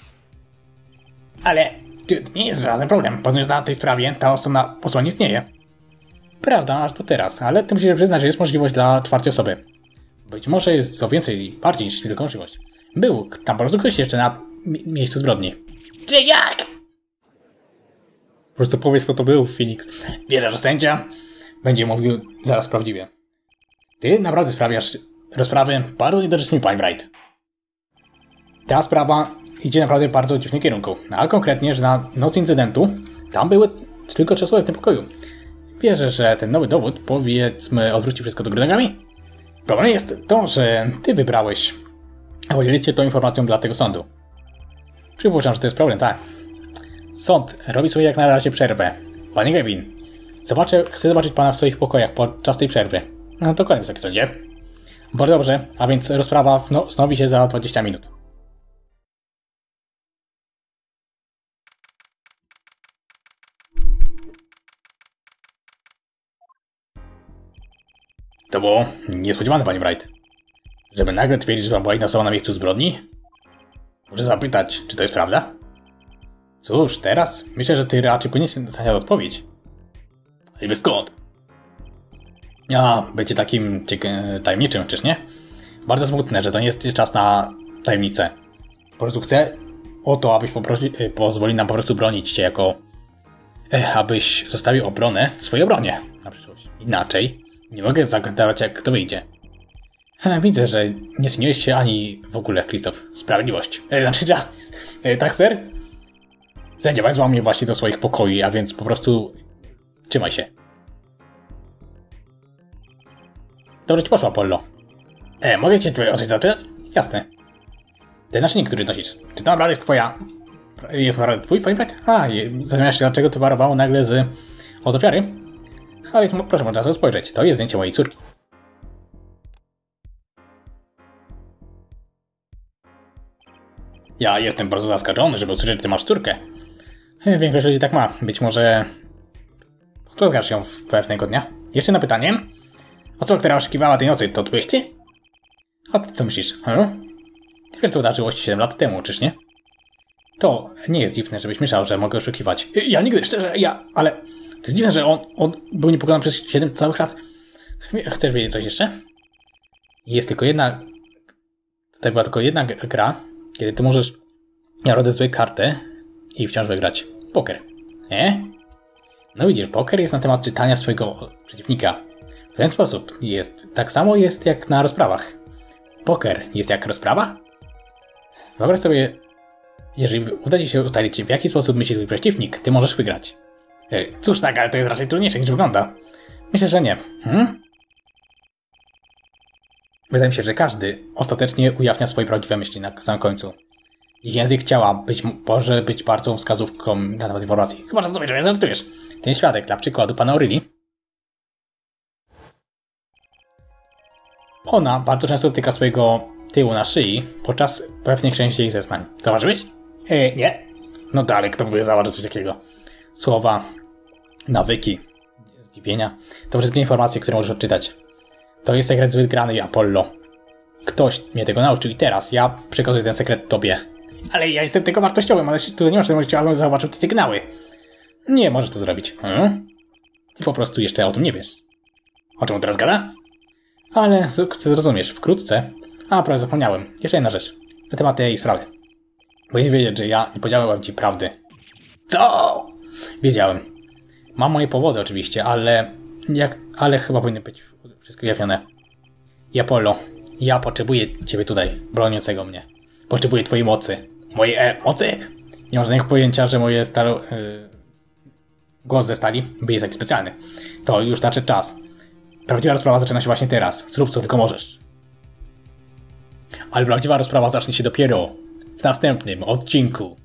Ale to nie jest żaden problem, ponieważ na tej sprawie ta osoba posła nie istnieje. Prawda, aż do teraz, ale ty musisz przyznać, że jest możliwość dla czwartej osoby. Być może jest co więcej, bardziej niż tylko możliwość. Był tam po prostu ktoś jeszcze na mi miejscu zbrodni. Czy jak? Po prostu powiedz, kto to był, Phoenix. Wierzę, że sędzia będzie mówił zaraz prawdziwie. Ty naprawdę sprawiasz rozprawy bardzo niedorzecznymi, panie Wright. Ta sprawa idzie naprawdę w bardzo dziwnym kierunku. A konkretnie, że na noc incydentu tam były tylko trzy osoby w tym pokoju. Wierzę, że ten nowy dowód, powiedzmy, odwróci wszystko do góry nogami. Problem jest to, że ty wybrałeś, a podzielicie tą informacją dla tego sądu. Przypuszczam, że to jest problem, tak. Sąd robi sobie jak na razie przerwę. Panie Kevin, zobaczę, chcę zobaczyć pana w swoich pokojach podczas tej przerwy. No dokładnie, Wysoki Sądzie. Bardzo dobrze, a więc rozprawa wznowi się za dwadzieścia minut. To było niespodziewane, panie Wright. Żeby nagle twierdzić, że pan była inna osoba na miejscu zbrodni? Muszę zapytać, czy to jest prawda? Cóż, teraz myślę, że ty raczej powinieneś znać odpowiedź. Niby skąd? A, będzie takim tajemniczym, czyż nie? Bardzo smutne, że to nie jest czas na tajemnicę. Po prostu chcę o to, abyś pozwolił nam po prostu bronić cię jako... Eh, abyś zostawił obronę swojej obronie na przyszłość. Inaczej nie mogę zagadywać, jak to wyjdzie. Widzę, że nie zmieniłeś się ani w ogóle, Krzysztof. Sprawiedliwość. E, znaczy Justice. E, tak, ser? Sędzia wezwał mnie właśnie do swoich pokoi, a więc po prostu trzymaj się. Dobrze ci poszło, Apollo. E, mogę cię tutaj o coś zapytać? Jasne. Ten naszyjnik, który nosisz, czy to naprawdę jest twoja... Jest naprawdę twój favorite? A, zastanawiasz się, dlaczego to parowało nagle z... od ofiary? A więc proszę, można sobie spojrzeć. To jest zdjęcie mojej córki. Ja jestem bardzo zaskoczony, żeby usłyszeć, że ty masz córkę. Większość ludzi tak ma. Być może... spotkasz się w pewnego dnia. Jeszcze na pytanie. Osoba, która oszukiwała tej nocy, to byłeś ty? A ty co myślisz? Hmm? Ty wiesz, co wydarzyło się siedem lat temu, czyż nie? To nie jest dziwne, żebyś myślał, że mogę oszukiwać. Ja nigdy, szczerze, ja... ale... To jest dziwne, że on, on był niepokonany przez siedem całych lat. Chcesz wiedzieć coś jeszcze? Jest tylko jedna... Tutaj była tylko jedna gra, kiedy ty możesz... Ja rodzę złe kartę i wciąż wygrać. Poker. Nie? No widzisz, poker jest na temat czytania swojego przeciwnika. W ten sposób jest... Tak samo jest jak na rozprawach. Poker jest jak rozprawa? Wyobraź sobie, jeżeli uda ci się ustalić, w jaki sposób myśli twój przeciwnik, ty możesz wygrać. Cóż tak, ale to jest raczej trudniejsze niż wygląda. Myślę, że nie. Hmm? Wydaje mi się, że każdy ostatecznie ujawnia swoje prawdziwe myśli na samym końcu. Ich język ciała być, może być bardzo wskazówką na temat informacji. Chyba, że sobie że żartujesz. Ten świadek, dla przykładu pana Aurelie. Ona bardzo często dotyka swojego tyłu na szyi podczas pewnych części jej zeznań. Zauważyłeś? E, nie. No dalej, kto by zauważył coś takiego? Słowa, nawyki, zdziwienia. To wszystkie informacje, które możesz odczytać. To jest sekret zbyt grany, Apollo. Ktoś mnie tego nauczył i teraz ja przekazuję ten sekret tobie. Ale ja jestem tego wartościowym, ale tutaj nie masz tego, chciałbym zobaczyć te sygnały. Nie możesz to zrobić. Hmm? Ty po prostu jeszcze o tym nie wiesz. O czym teraz gada? Ale zrozumiesz, wkrótce... A, prawie zapomniałem. Jeszcze jedna rzecz. Na temat tej sprawy. Bo nie wiedzieć, że ja nie powiedziałem ci prawdy. Co? Wiedziałem. Mam moje powody oczywiście, ale... Jak... Ale chyba powinny być wszystko ujawnione. I Apollo, ja potrzebuję ciebie tutaj, broniącego mnie. Potrzebuję twojej mocy. Mojej e, mocy? Nie mam żadnego pojęcia, że moje staro... Yy, głos ze stali by jest taki specjalny. To już nadszedł czas. Prawdziwa rozprawa zaczyna się właśnie teraz. Zrób co tylko możesz. Ale prawdziwa rozprawa zacznie się dopiero w następnym odcinku.